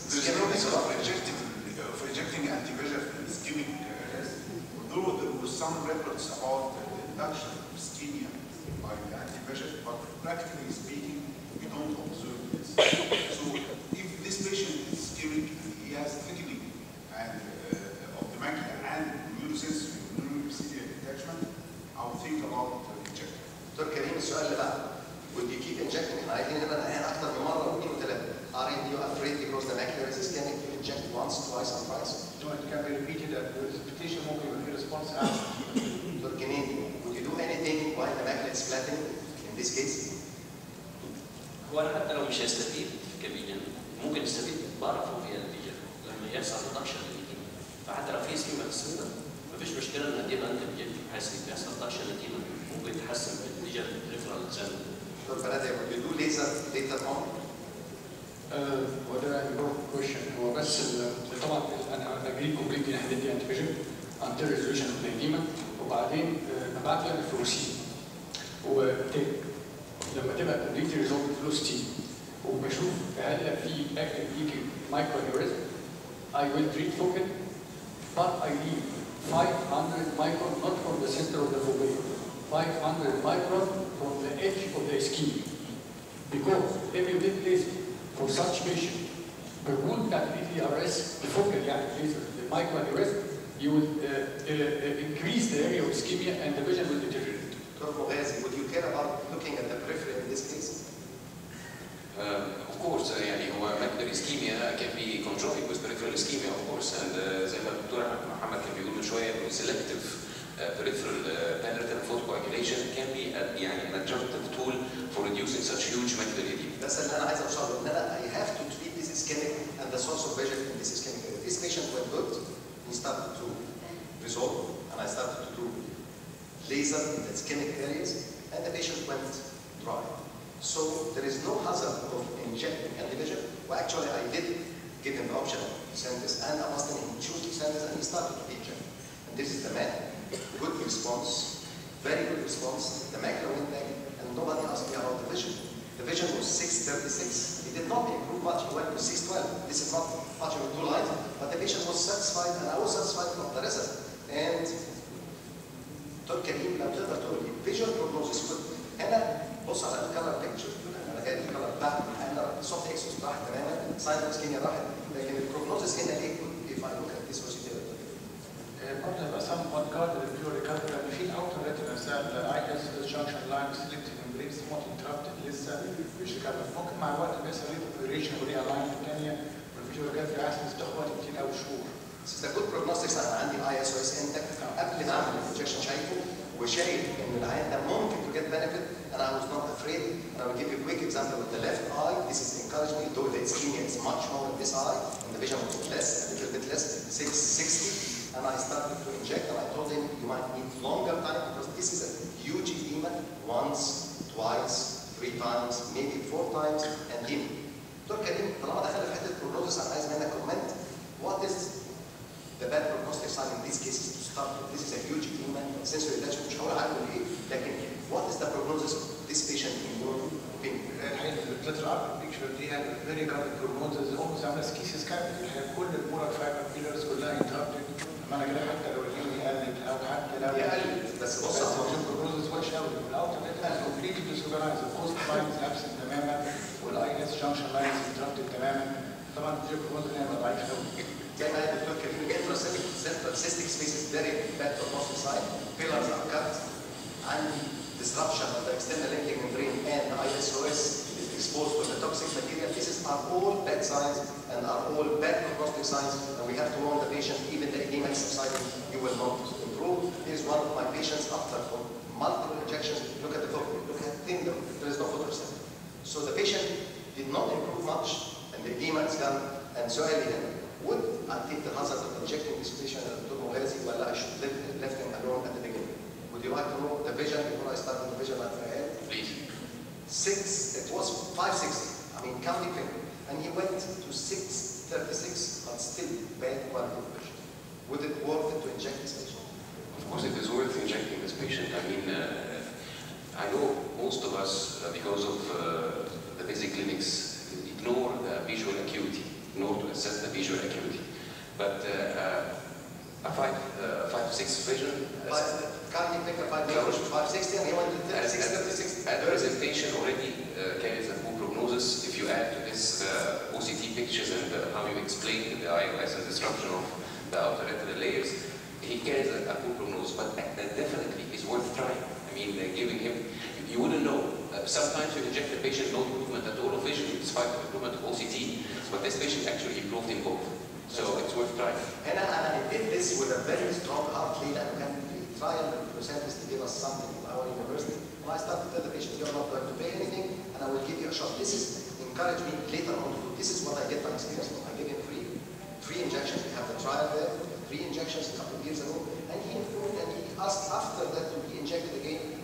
For injecting anti-VEGF in ischemic although there were some reports about the induction of ischemia by the anti-VEGF, but practically speaking, we don't observe this. So if this patient is ischemic and he has thickening and of the macula and neurosensory detachment, I would think about injecting. دكتور كريم السؤال اللي بعده. Would you keep injecting? احنا عايزين هنا العيان أكثر من مرة واثنين وثلاثة. Are you afraid because the macula is ischemic to inject once, twice, or thrice? No, it can be repeated and the repetition ممكن يبقى فيه response after. دكتور كريم, would you do anything while the macula is flattening in this case? هو انا حتى لو مش هستفيد كبيرا ممكن استفيد بره فوفيا نتيجه لما يحصل ريدكشن بحيث يحصل تاكشن للديما وبيتحسن بالفيجن ريفرال سنتر. دكتور بلدي will you do laser later on? وده important question. هو بس طبعا انا اجري كومبليت ان احنا ندي انتي فيجن until resolution of the edema وبعدين ببعت لك فلوسين لما تبقى كومبليت ريزولف فلوسين وبشوف هل في اكتف ليكي مايكرو انيوريزم I will treat focal but I leave 500 micron not from the center of the fovea 500 micron from the edge of the ischemia because if you did this for such patient the rule that ETRS the focal يعني the micro aneurysm you will increase the area of ischemia and the vision will deteriorate. Dr. Moghazi, would you care about looking at the periphery in this case? Of course, يعني هو macular ischemia can be controlled with peripheral ischemia of course and زي ما الدكتور محمد كان بيقول من شويه selective peripheral penetrative photocoagulation can be يعني an adjunctive tool for reducing such huge macular edema. بس اللي انا عايز اوصله ان انا I have to treat this ischemic and the source of vision in this ischemic area. This patient went good, he started to resolve and I started to do laser in the ischemic areas and the patient went dry. So there is no hazard of injecting anti-vision. Well, actually I did give him the option of Lucentis and Avastin. He chose Lucentis and he started to be injected. And this is the man. Good response, very good response. The macula went back and nobody asked me about the vision. The vision was 636. He did not improve much. He went to 612. This is not much of a blue light, but the patient was satisfied and I was satisfied from the result. And Dr. Karim, لو تقدر تقول لي visual prognosis هنا بص على الكلر بيكتشر انا جايب الكلر بتاعت انا السوفت اكسس راح تماما سايد سكينيا راحت لكن البروجنوزس هنا ليه if I look at this procedure برضه هيبقى سام وان كارد ريفيو ريكارد لان في الاوتر ريتنا نفسها الاي اس جانكشن لاين سيلكتيف امبريس موت انتربتد لسه مش ريكارد ممكن مع الوقت بيحصل ريت اوبريشن وري الاين الثانيه والريفيو ريكارد في احسن بتاخد وقت كتير قوي شهور. This is a good prognostics. انا عندي اي اس او اس انتك قبل ما اعمل الانجكشن شايفه وشايف ان العيان ده ممكن to get benefit and I was not afraid. And I will give you a quick example with the left eye. This is encouraged me, though the ischemia is much more in this eye and the vision was less, a little bit less, 660. And I started to inject and I told him you might need longer time because this is a huge edema, once, twice, 3 times, maybe 4 times and him. دكتور كريم طالما دخلنا في حته prognosis انا عايز منك comment. What is the bad prognostic sign in these cases to start with? This is a huge edema, sensory attachment مش هقول عنه ايه لكن what is the prognosis of this patient in your opinion? الحقيقه الليتر ارك بيكتشر دي فيري جارد بروجنوزز اولموست عامله سكيسيس كابيتال الحقيقه كل المورال فايبر بيلرز كلها انتربتد انا كده حتى لو اليوم يقلل او حتى لو يقلل بس بص على البروجنوزز وحش قوي الاوتر ليتر كومبليتلي ديسورجنايز الكوست لاينز ابسنت تماما والاي اس جانكشن لاينز انتربتد تماما طبعا البروجنوز هنا ضعيف قوي. زي ما قال الدكتور كريم intracentric space is very bad prognostic sign. Pillars are cut and disruption of the external linking membrane and the ISOS is exposed to the toxic material. These are all bad signs and are all bad prognostic signs and we have to warn the patient even the edema is subsiding, you will not improve. Here's one of my patients after multiple injections. Look at the photo, look at thin though, there is no photoreceptor. So the patient did not improve much and the edema is gone and so early would I take the hazard of injecting this patient at Dr. Moghazi while I should left him alone at the beginning? Would you like to know the vision before I start with the vision at the head? Please. It was 560, I mean counting finger. And he went to 636, but still bad quality of vision. Would it worth it to inject this patient? Of course it is worth injecting this patient. I mean, I know most of us, because of the basic clinics, ignore the visual acuity. In order to assess the visual acuity. But a 5 to 6 vision. Counting finger 560 and he went to 636. At the presentation already carries a poor prognosis. If you add to this OCT pictures and how you explain the IOS and disruption of the outer retinal layers, he carries a poor prognosis. But that definitely is worth trying. I mean, giving him, you wouldn't know. Sometimes you inject the patient, no improvement at all of vision, despite the improvement of OCT. But this patient actually improved in both. So it's worth trying. And I did this with a very strong heart lead and can try and Lucentis to give us something from our university. And I started to tell the patient, you're not going to pay anything and I will give you a shot. This is encouraged me later on to do. This is what I get my experience from. I give him free injections. We have the trial there, 3 injections a couple of years ago. And he improved and he asked after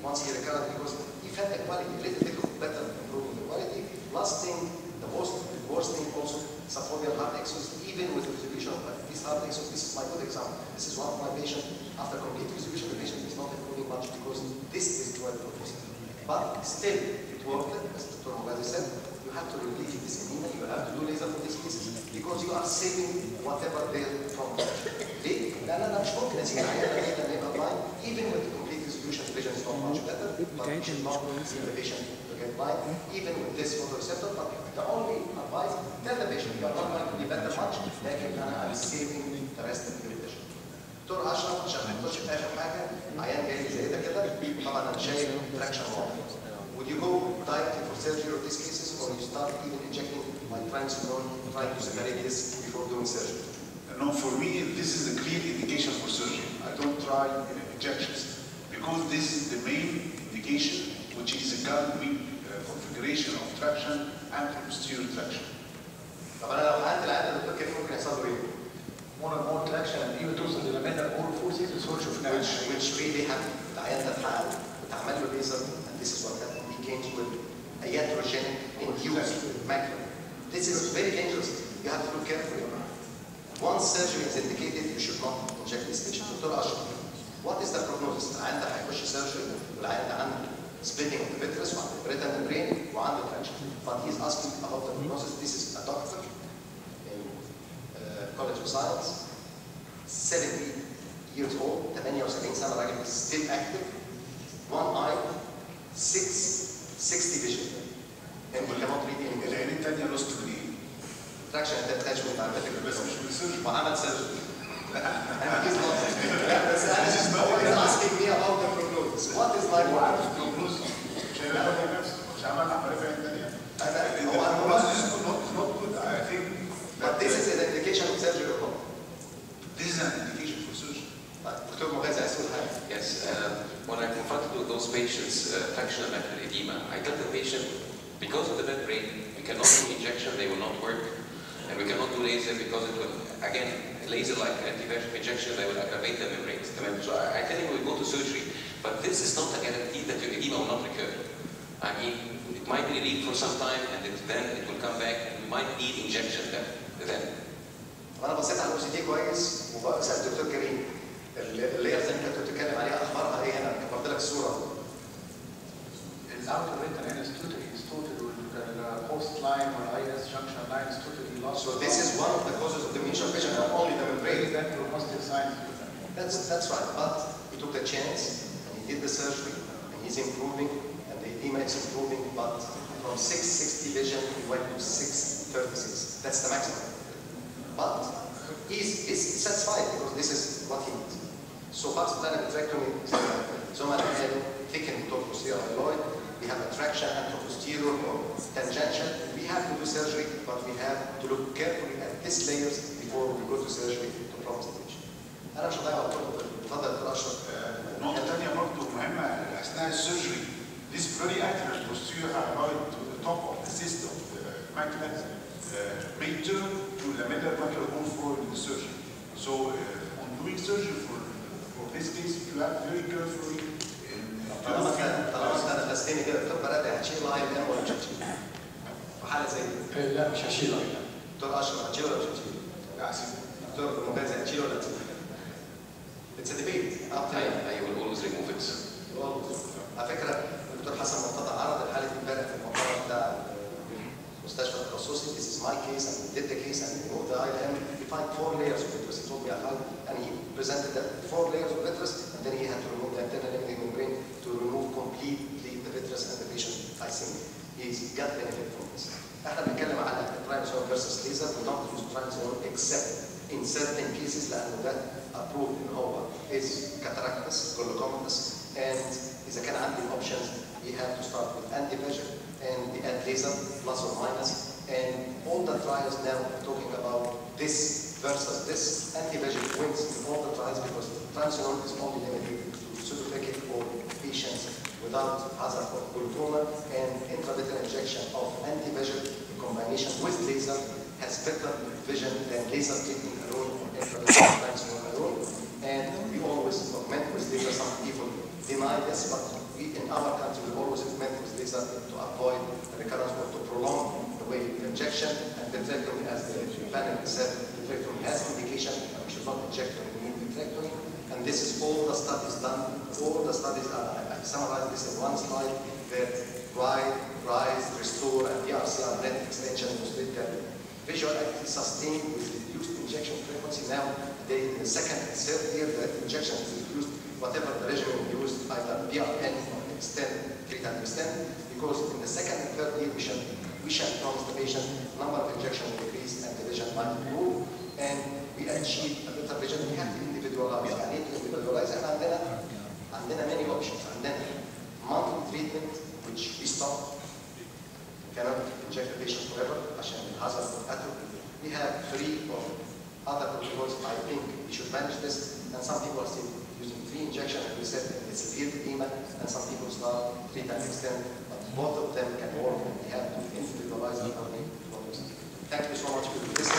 once he recovered, because he felt the quality, a little bit of better improving the quality. Last thing, the worst thing also, subfoveal hard exos, even with resolution of these hard exos. This is my good example. This is one of my patients. After complete resolution, the patient is not improving much because this is 12%. But still, it worked, as Dr. Mugazi said. You have to relieve this edema, you have to do laser for these cases because you are saving whatever there from the ليه؟ لأن أنا مش ممكن أسيب العيان لغاية لما يبقى blind, even with complete resolution, the vision is not much better, but you should not see the patient to get blind, even with this photoreceptor. But the only advice, tell the patient you are not going to be better much, لكن أنا am saving the rest of your vision. دكتور أشرف عشان ما نخش في آخر حاجة، عيان جاي زي ده كده، طبعا أنا شايف traction واضح. Would you go directly for surgery of these cases, or you start even injecting like triamcinolone, trying to separate this before doing surgery? No, for me, this is a clear indication for surgery. I don't try injections because this is the main indication, which is a current configuration of traction and posterior traction. طب أنا لو عندي العيان دكتور كيف ممكن يحصل له إيه؟ more traction and even توصل إلى مدى all forces الصور شفناها. which really happened. العيان ده اتحقق واتعمل له ليزر, and this is what happened. Came with a iatrogenic induced macula. This is very dangerous. You have to look carefully. Once surgery is indicated, you should not inject this patient. Dr. Ashraf, what is the prognosis? العيان ده هيخش surgery والعيان ده عنده splitting of the vitreous وعنده Bretton membrane وعنده traction. But he's asking about the prognosis. This is a doctor in College of Science, 70 years old, 78 سنة, راجل is still active, one eye, 60 vision, and we cannot read any. العين الثانية lost من ايه؟ traction attachment على فكرة بس مش من surgery. وعمل surgery. This is not asking me about the prognosis. What is my prognosis? مش هيلاقي نفسه، مش عمل عملية في العين الثانية. Prognosis is not good. I think. But this is an indication of surgery or not? This is an indication for surgery. Dr. Mugazi, I still have. Yes, when I confronted with those patients, fractional macular edema, I tell the patient, because of the membrane, we cannot do injection, they will not work, and we cannot do laser because it will, again, laser like anti-VEGF injection, they will aggravate the membranes. So I tell him we go to surgery, but this is not a guarantee that your edema will not recur. I mean, it might be relieved for some time, and then it will come back, and we might need injection then. أنا بصيت على الأوسيتي كويس وسألت الدكتور كريم اللايرز اللي انت كنت بتتكلم عليها اخبارها ايه؟ انا كبرت لك الصوره. الاوتر ريتنا is totally post line or IS junction line is totally lost. So this is one of the causes of diminution of vision, not only the membrane. That prognostic signs. That's right. But he took the chance and he did the surgery and he's improving and the edema is improving. But from 660 vision he went to 636. That's the maximum. But he's satisfied because this is what he needs. So pars plana vitrectomy, زملاء قالوا thickened posterior hyaloid, we have a traction anteroposterior or tangential. We have to do surgery, but we have to look carefully at these layers before we go to surgery to prosthetic. أنا مش هضيع وقتكم، اتفضل دكتور أشرف. نقطة ثانية برضه مهمة أثناء السيرجري. This very accurate posterior hyaloid to the top of the cyst of the macula may turn to lamellar macular bone floor in the surgery. So on doing surgery for this case, you have very carefully. طالما انت نفستني كده دكتور برادة هتشيل لاين ام ولا مش هتشيل؟ في حالة زي دي. لا مش هشيل لاين. دكتور أشرف هتشيل ولا مش هتشيل؟ لا هسيب. دكتور مجازي هتشيل ولا هتسيب؟ It's a debate. I will always remove it. على فكرة الدكتور حسن مرتضى عرض الحالة امبارح في المؤتمر بتاع مستشفى التخصصي. This is my case and we did the case and we removed the ILM. We find 4 layers of vitreous. He told me how, and he presented the 4 layers of vitreous and then he had to remove the internal limiting membrane to remove completely the vitreous and the patient, I think, he's got benefit from this. احنا بنتكلم على triamcinolone versus laser. We don't use triamcinolone except in certain cases لأنه ده approved إن هو is cataractus, glaucomatous, and إذا كان عندي options we have to start with anti-VEGF and we add laser plus or minus, and all the trials now are talking about this versus this. Anti-VEGF wins in all the trials because triamcinolone is only limited to pseudophakic or patients without hazard of glaucoma, and intravitreal injection of anti-VEGF in combination with laser has better vision than laser treatment alone or intravitreal triamcinolone alone. And we always augment with laser. Some people deny this, but we we in our country we always implement with laser to avoid the recurrence or to prolong the way of injection, and vitrectomy, as the panel said, vitrectomy has indication, and we should not inject when we need vitrectomy. And this is all the studies done, all the studies are, I summarized this in one slide, that rise, restore, and PRCR net extension posterior visual acuity sustained with reduced injection frequency. Now, in the second and third year, the injection is reduced, whatever the regimen used, either PRN or extend, treat and extend, because in the second and third year, we shall promise the patient number of injections will increase and the vision might improve, and we achieve a better vision. We have to individualize, I need to individualize, and then many options, and then monthly treatment, which we stop. We cannot inject the patient forever, عشان hazard of atrophy. We have 3 or other protocols. I think we should manage this, and some people are still using 3 injections, and we said in the severe edema, and some people start 3 and extend, but both of them can work, and we have to individualize according to what we see. Thank you so much for listening.